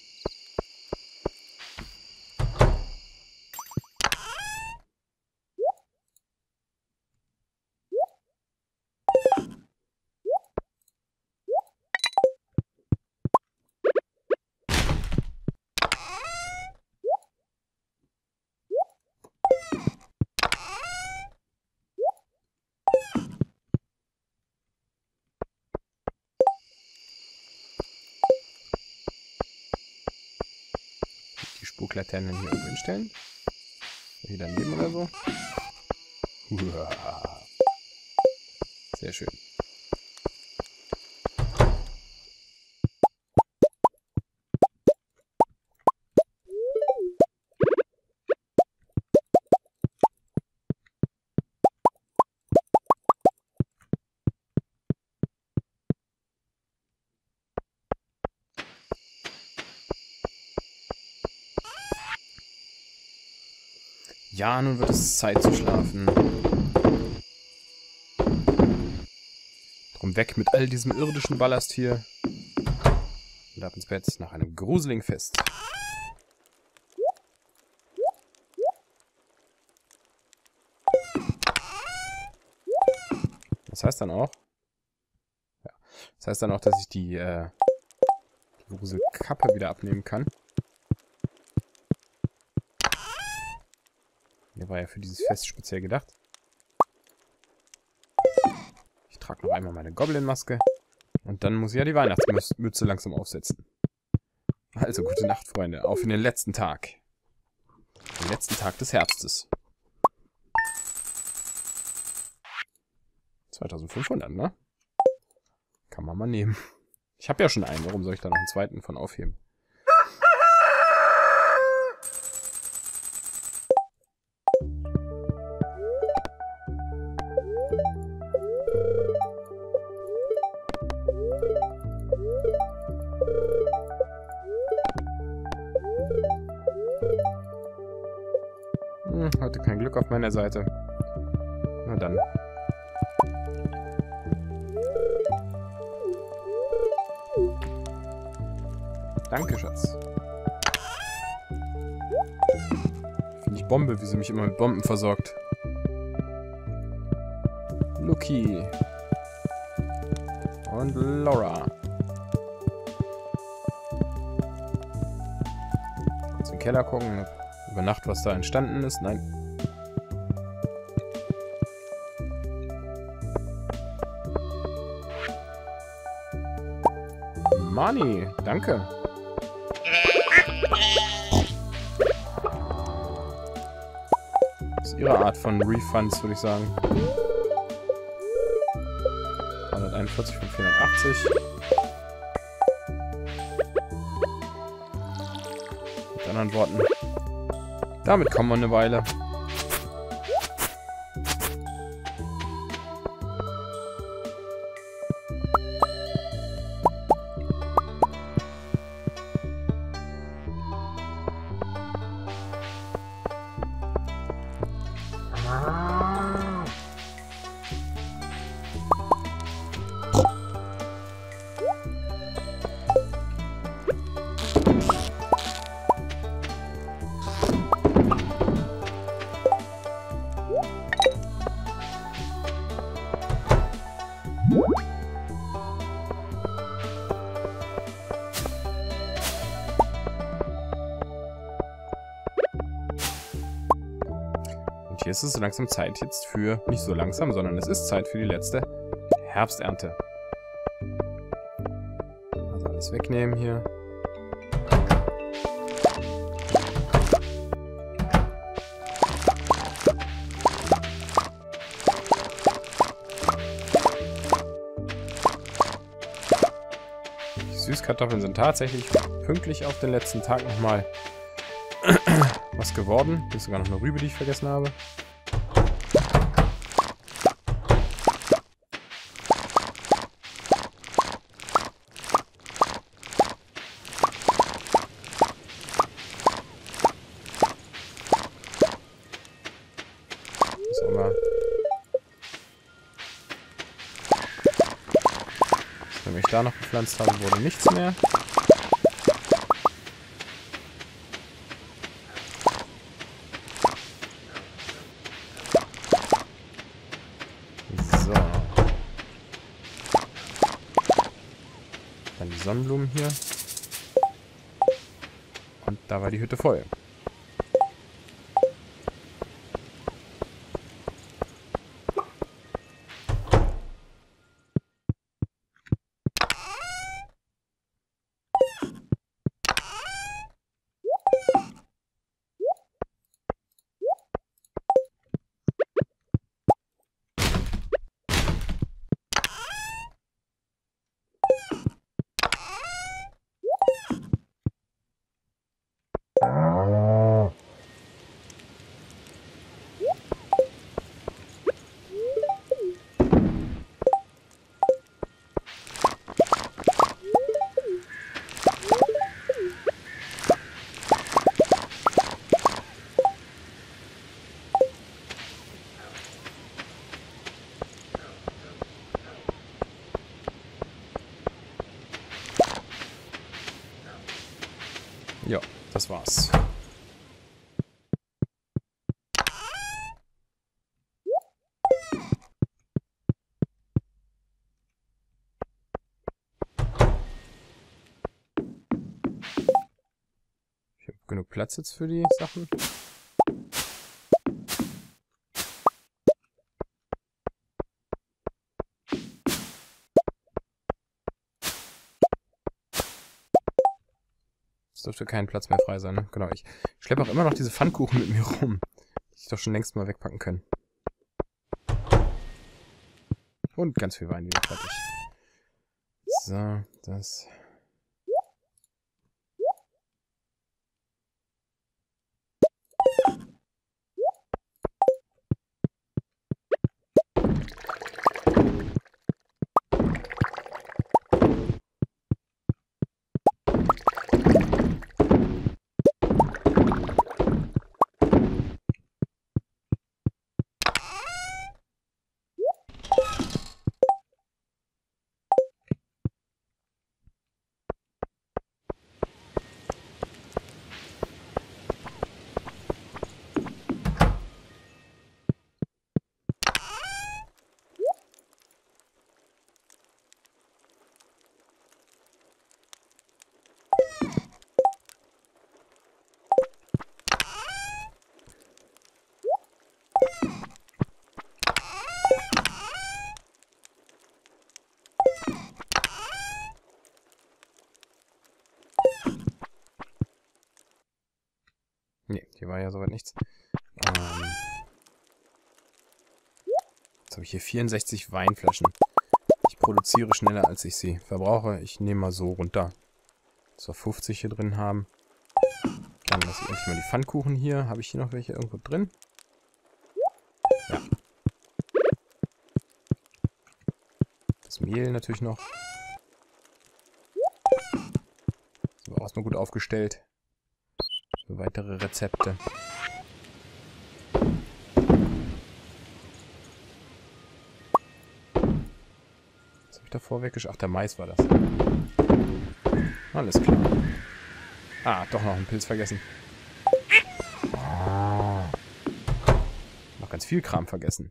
Spurlaternen hier oben hinstellen. Hier daneben oder so. Uah. Sehr schön. Ja, nun wird es Zeit zu schlafen. Drum weg mit all diesem irdischen Ballast hier. Und ab ins Bett nach einem gruseligen Fest. Das heißt dann auch... Ja, das heißt dann auch, dass ich die Gruselkappe wieder abnehmen kann. Der war ja für dieses Fest speziell gedacht. Ich trage noch einmal meine Goblin-Maske. Und dann muss ich ja die Weihnachtsmütze langsam aufsetzen. Also, gute Nacht, Freunde. Auf in den letzten Tag. Den letzten Tag des Herbstes. 2500, ne? Kann man mal nehmen. Ich habe ja schon einen. Warum soll ich da noch einen zweiten von aufheben? Heute kein Glück auf meiner Seite. Na dann. Danke, Schatz. Finde ich Bombe, wie sie mich immer mit Bomben versorgt. Lucky. Und Laura. Kurz in den Keller gucken. Über Nacht, was da entstanden ist. Nein. Mani, danke. Das ist ihre Art von Refunds, würde ich sagen. 341 von 480. Mit anderen Worten. Damit kommen wir eine Weile. ist es so langsam Zeit jetzt für, nicht so langsam, sondern es ist Zeit für die letzte Herbsternte. Also alles wegnehmen hier. Die Süßkartoffeln sind tatsächlich pünktlich auf den letzten Tag nochmal was geworden. Hier ist sogar noch eine Rübe, die ich vergessen habe. Was auch immer. Was nämlich da noch gepflanzt habe, wurde nichts mehr. So. Dann die Sonnenblumen hier. Und da war die Hütte voll. Ja, das war's. Ich habe genug Platz jetzt für die Sachen. Es dürfte kein Platz mehr frei sein, ne? Genau, ich schleppe auch immer noch diese Pfannkuchen mit mir rum. Die ich doch schon längst mal wegpacken können. Und ganz viel Wein wieder fertig. So, das... Nee, hier war ja soweit nichts. Jetzt habe ich hier 64 Weinflaschen. Ich produziere schneller, als ich sie verbrauche. Ich nehme mal so runter. Dass wir 50 hier drin haben. Dann lasse ich endlich mal die Pfannkuchen hier. Habe ich hier noch welche irgendwo drin? Ja. Das Mehl natürlich noch. Sind wir auch erstmal gut aufgestellt. Für weitere Rezepte. Was habe ich davor weggeschickt? Ach, der Mais war das. Alles klar. Ah, doch noch einen Pilz vergessen. Noch ganz viel Kram vergessen.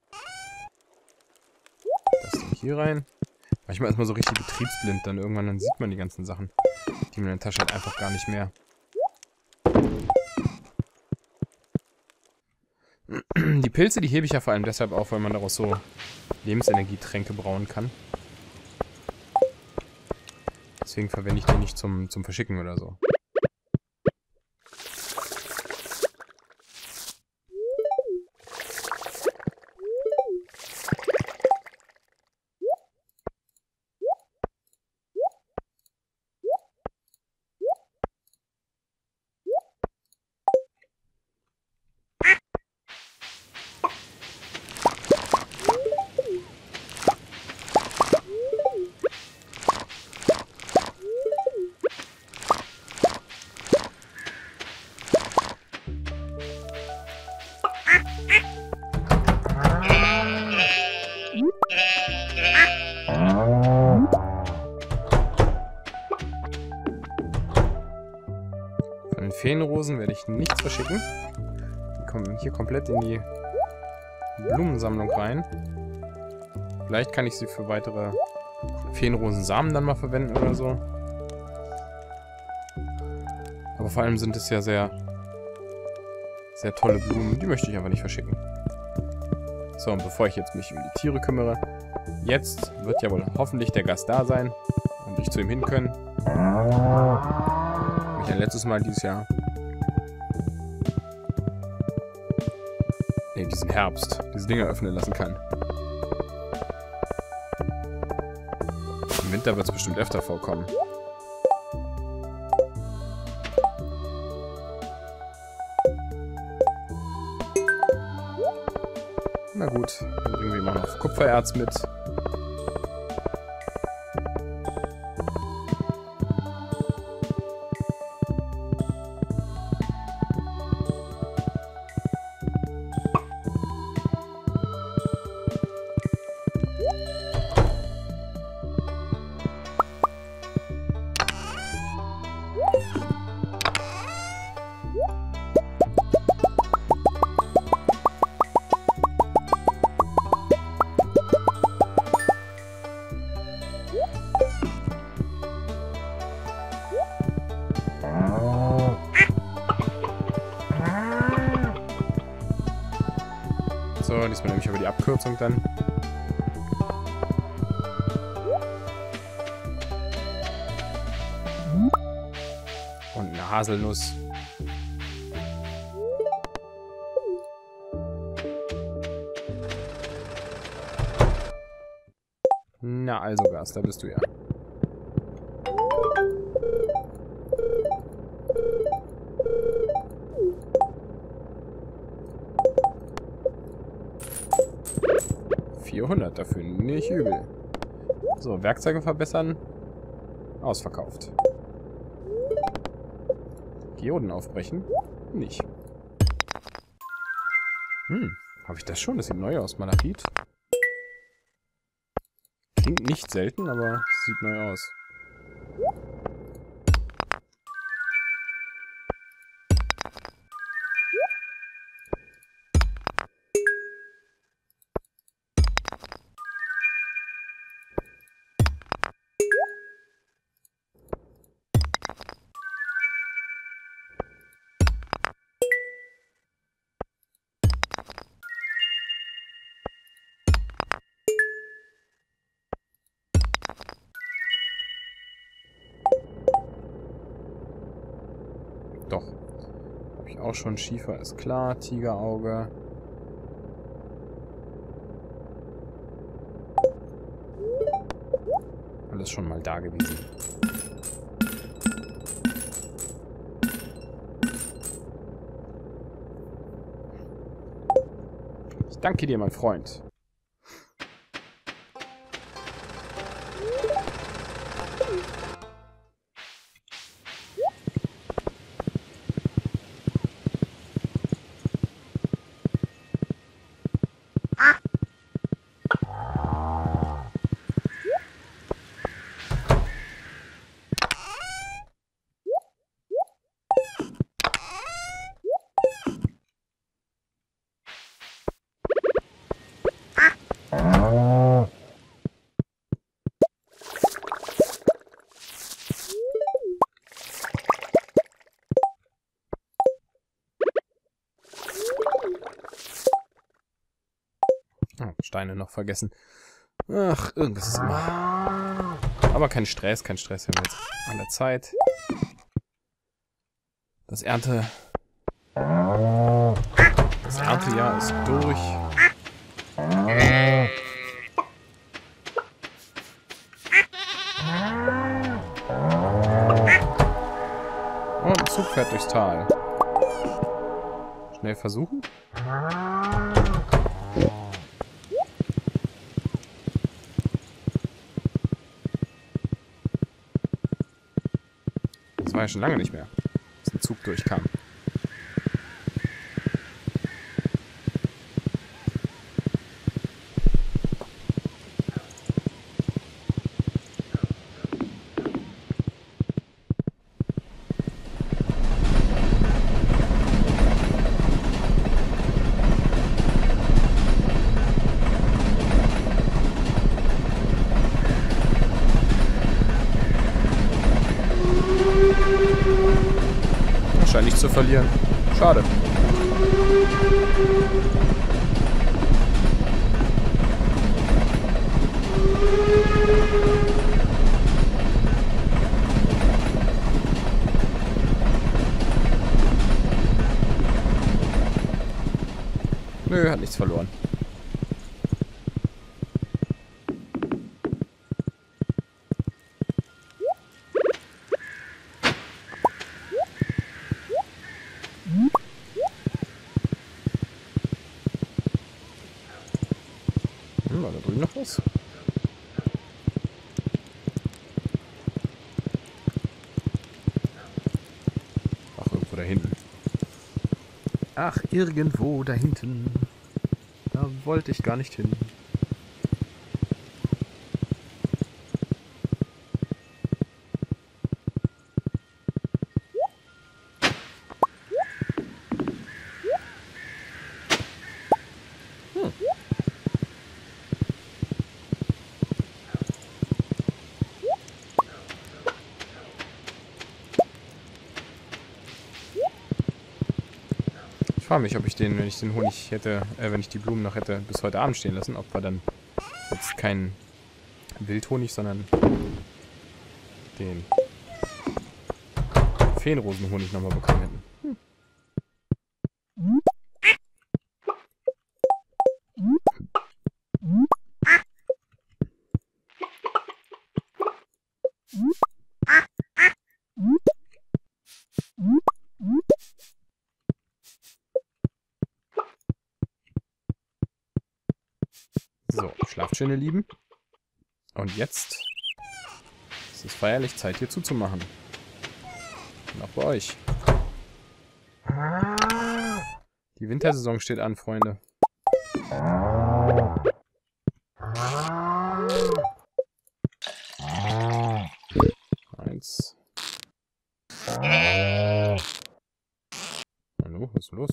Das Ding hier rein. Manchmal ist man so richtig betriebsblind, dann irgendwann dann sieht man die ganzen Sachen, die man in der Tasche hat, einfach gar nicht mehr. Pilze, die hebe ich ja vor allem deshalb auf, weil man daraus so Lebensenergietränke brauen kann. Deswegen verwende ich die nicht zum Verschicken oder so. Von den Feenrosen werde ich nichts verschicken. Die kommen hier komplett in die Blumensammlung rein. Vielleicht kann ich sie für weitere Feenrosensamen dann mal verwenden oder so. Aber vor allem sind es ja sehr tolle Blumen. Die möchte ich einfach nicht verschicken. So, und bevor ich jetzt mich um die Tiere kümmere, jetzt wird ja wohl hoffentlich der Gast da sein und ich zu ihm hin können. Wie ich ein letztes Mal dieses Jahr. Ne, diesen Herbst. Diese Dinger öffnen lassen kann. Im Winter wird es bestimmt öfter vorkommen. Na gut, dann bringen wir mal noch Kupfererz mit. So, diesmal nehme ich aber die Abkürzung dann. Und eine Haselnuss. Na also, Gast, da bist du ja. Dafür nicht übel. So, Werkzeuge verbessern. Ausverkauft. Geoden aufbrechen? Nicht. Habe ich das schon? Das sieht neu aus. Malachit. Klingt nicht selten, aber sieht neu aus. Doch. Habe ich auch schon. Schiefer ist klar. Tigerauge. Alles schon mal da gewesen. Ich danke dir, mein Freund. Beine noch vergessen. Ach, irgendwas ist immer. Aber kein Stress, wir haben jetzt alle Zeit. Das Erntejahr ist durch. Und ein Zug fährt durchs Tal. Schnell versuchen. Das war ja schon lange nicht mehr, dass ein Zug durchkam. Scheint nicht zu verlieren. Schade. Nö, hat nichts verloren. War da drüben noch was? Ach, irgendwo da hinten. Ach, irgendwo da hinten. Da wollte ich gar nicht hin. Ich frage mich, ob ich den, wenn ich den Honig hätte, wenn ich die Blumen noch hätte bis heute Abend stehen lassen, ob wir dann jetzt keinen Wildhonig, sondern den Feenrosenhonig nochmal bekommen hätten. So, schlaft schön, ihr Lieben. Und jetzt ist es feierlich Zeit, hier zuzumachen. Und auch bei euch. Die Wintersaison steht an, Freunde. Eins. Hallo, was ist los?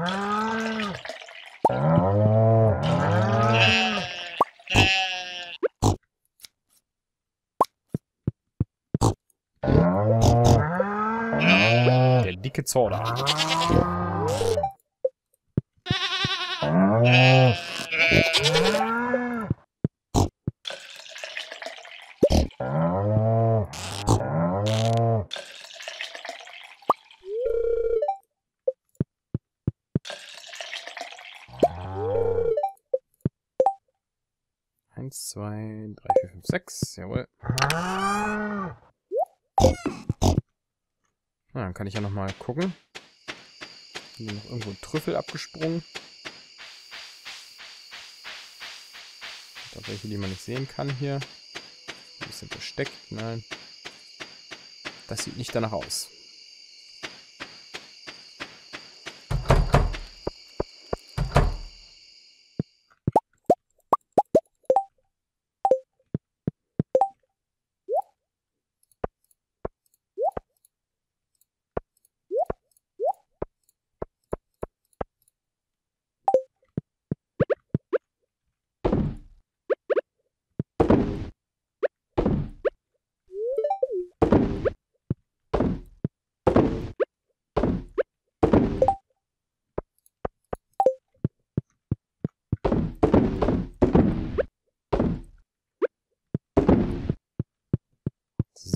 Der dicke Zorda. Eins, zwei, drei, vier, fünf, sechs. Jawohl. Na, dann kann ich ja nochmal gucken. Hier noch irgendwo ein Trüffel abgesprungen. Da welche, die man nicht sehen kann hier. Ein bisschen versteckt. Nein. Das sieht nicht danach aus.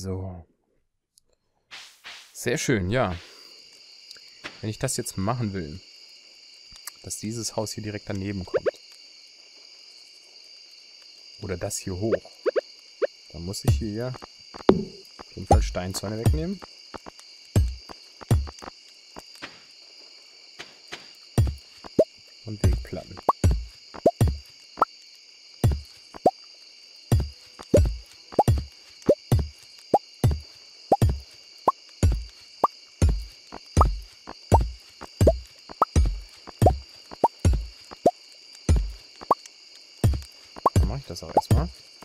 So. Sehr schön, ja. Wenn ich das jetzt machen will, dass dieses Haus hier direkt daneben kommt. Oder das hier hoch. Dann muss ich hier auf jeden Fall Steinzäune wegnehmen. Und Wegplatten. Dann mache ich das auch erstmal.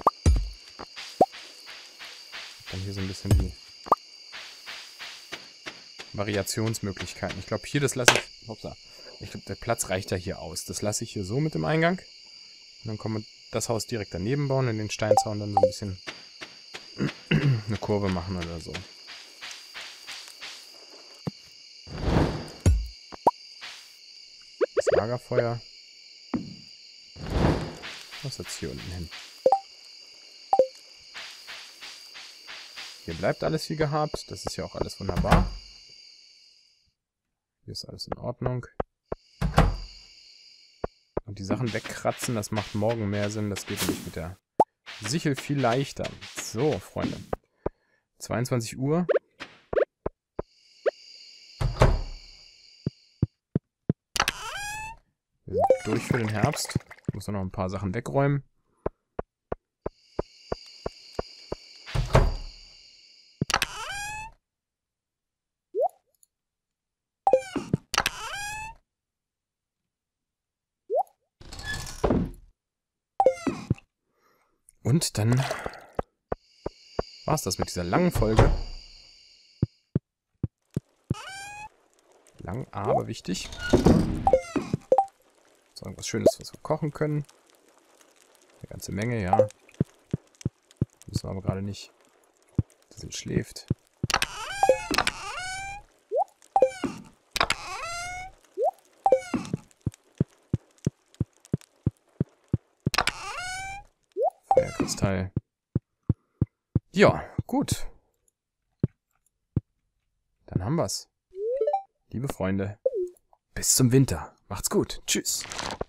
Dann hier so ein bisschen die Variationsmöglichkeiten. Ich glaube, hier, das lasse ich... Hoppsa. Ich glaube, der Platz reicht ja hier aus. Das lasse ich hier so mit dem Eingang. Und dann kann man das Haus direkt daneben bauen und den Steinzaun dann so ein bisschen eine Kurve machen oder so. Das Lagerfeuer. Was jetzt hier unten hin? Hier bleibt alles wie gehabt. Das ist ja auch alles wunderbar. Hier ist alles in Ordnung. Und die Sachen wegkratzen, das macht morgen mehr Sinn. Das geht nämlich mit der Sichel viel leichter. So, Freunde. 22 Uhr. Wir sind durch für den Herbst. Ich muss noch ein paar Sachen wegräumen. Und dann war es das mit dieser langen Folge. Lang, aber wichtig. So, irgendwas Schönes, was wir kochen können. Eine ganze Menge, ja. Müssen wir aber gerade nicht. Sie schläft. Feuerkristall. Ja, gut. Dann haben wir's. Liebe Freunde, bis zum Winter. Macht's gut. Tschüss.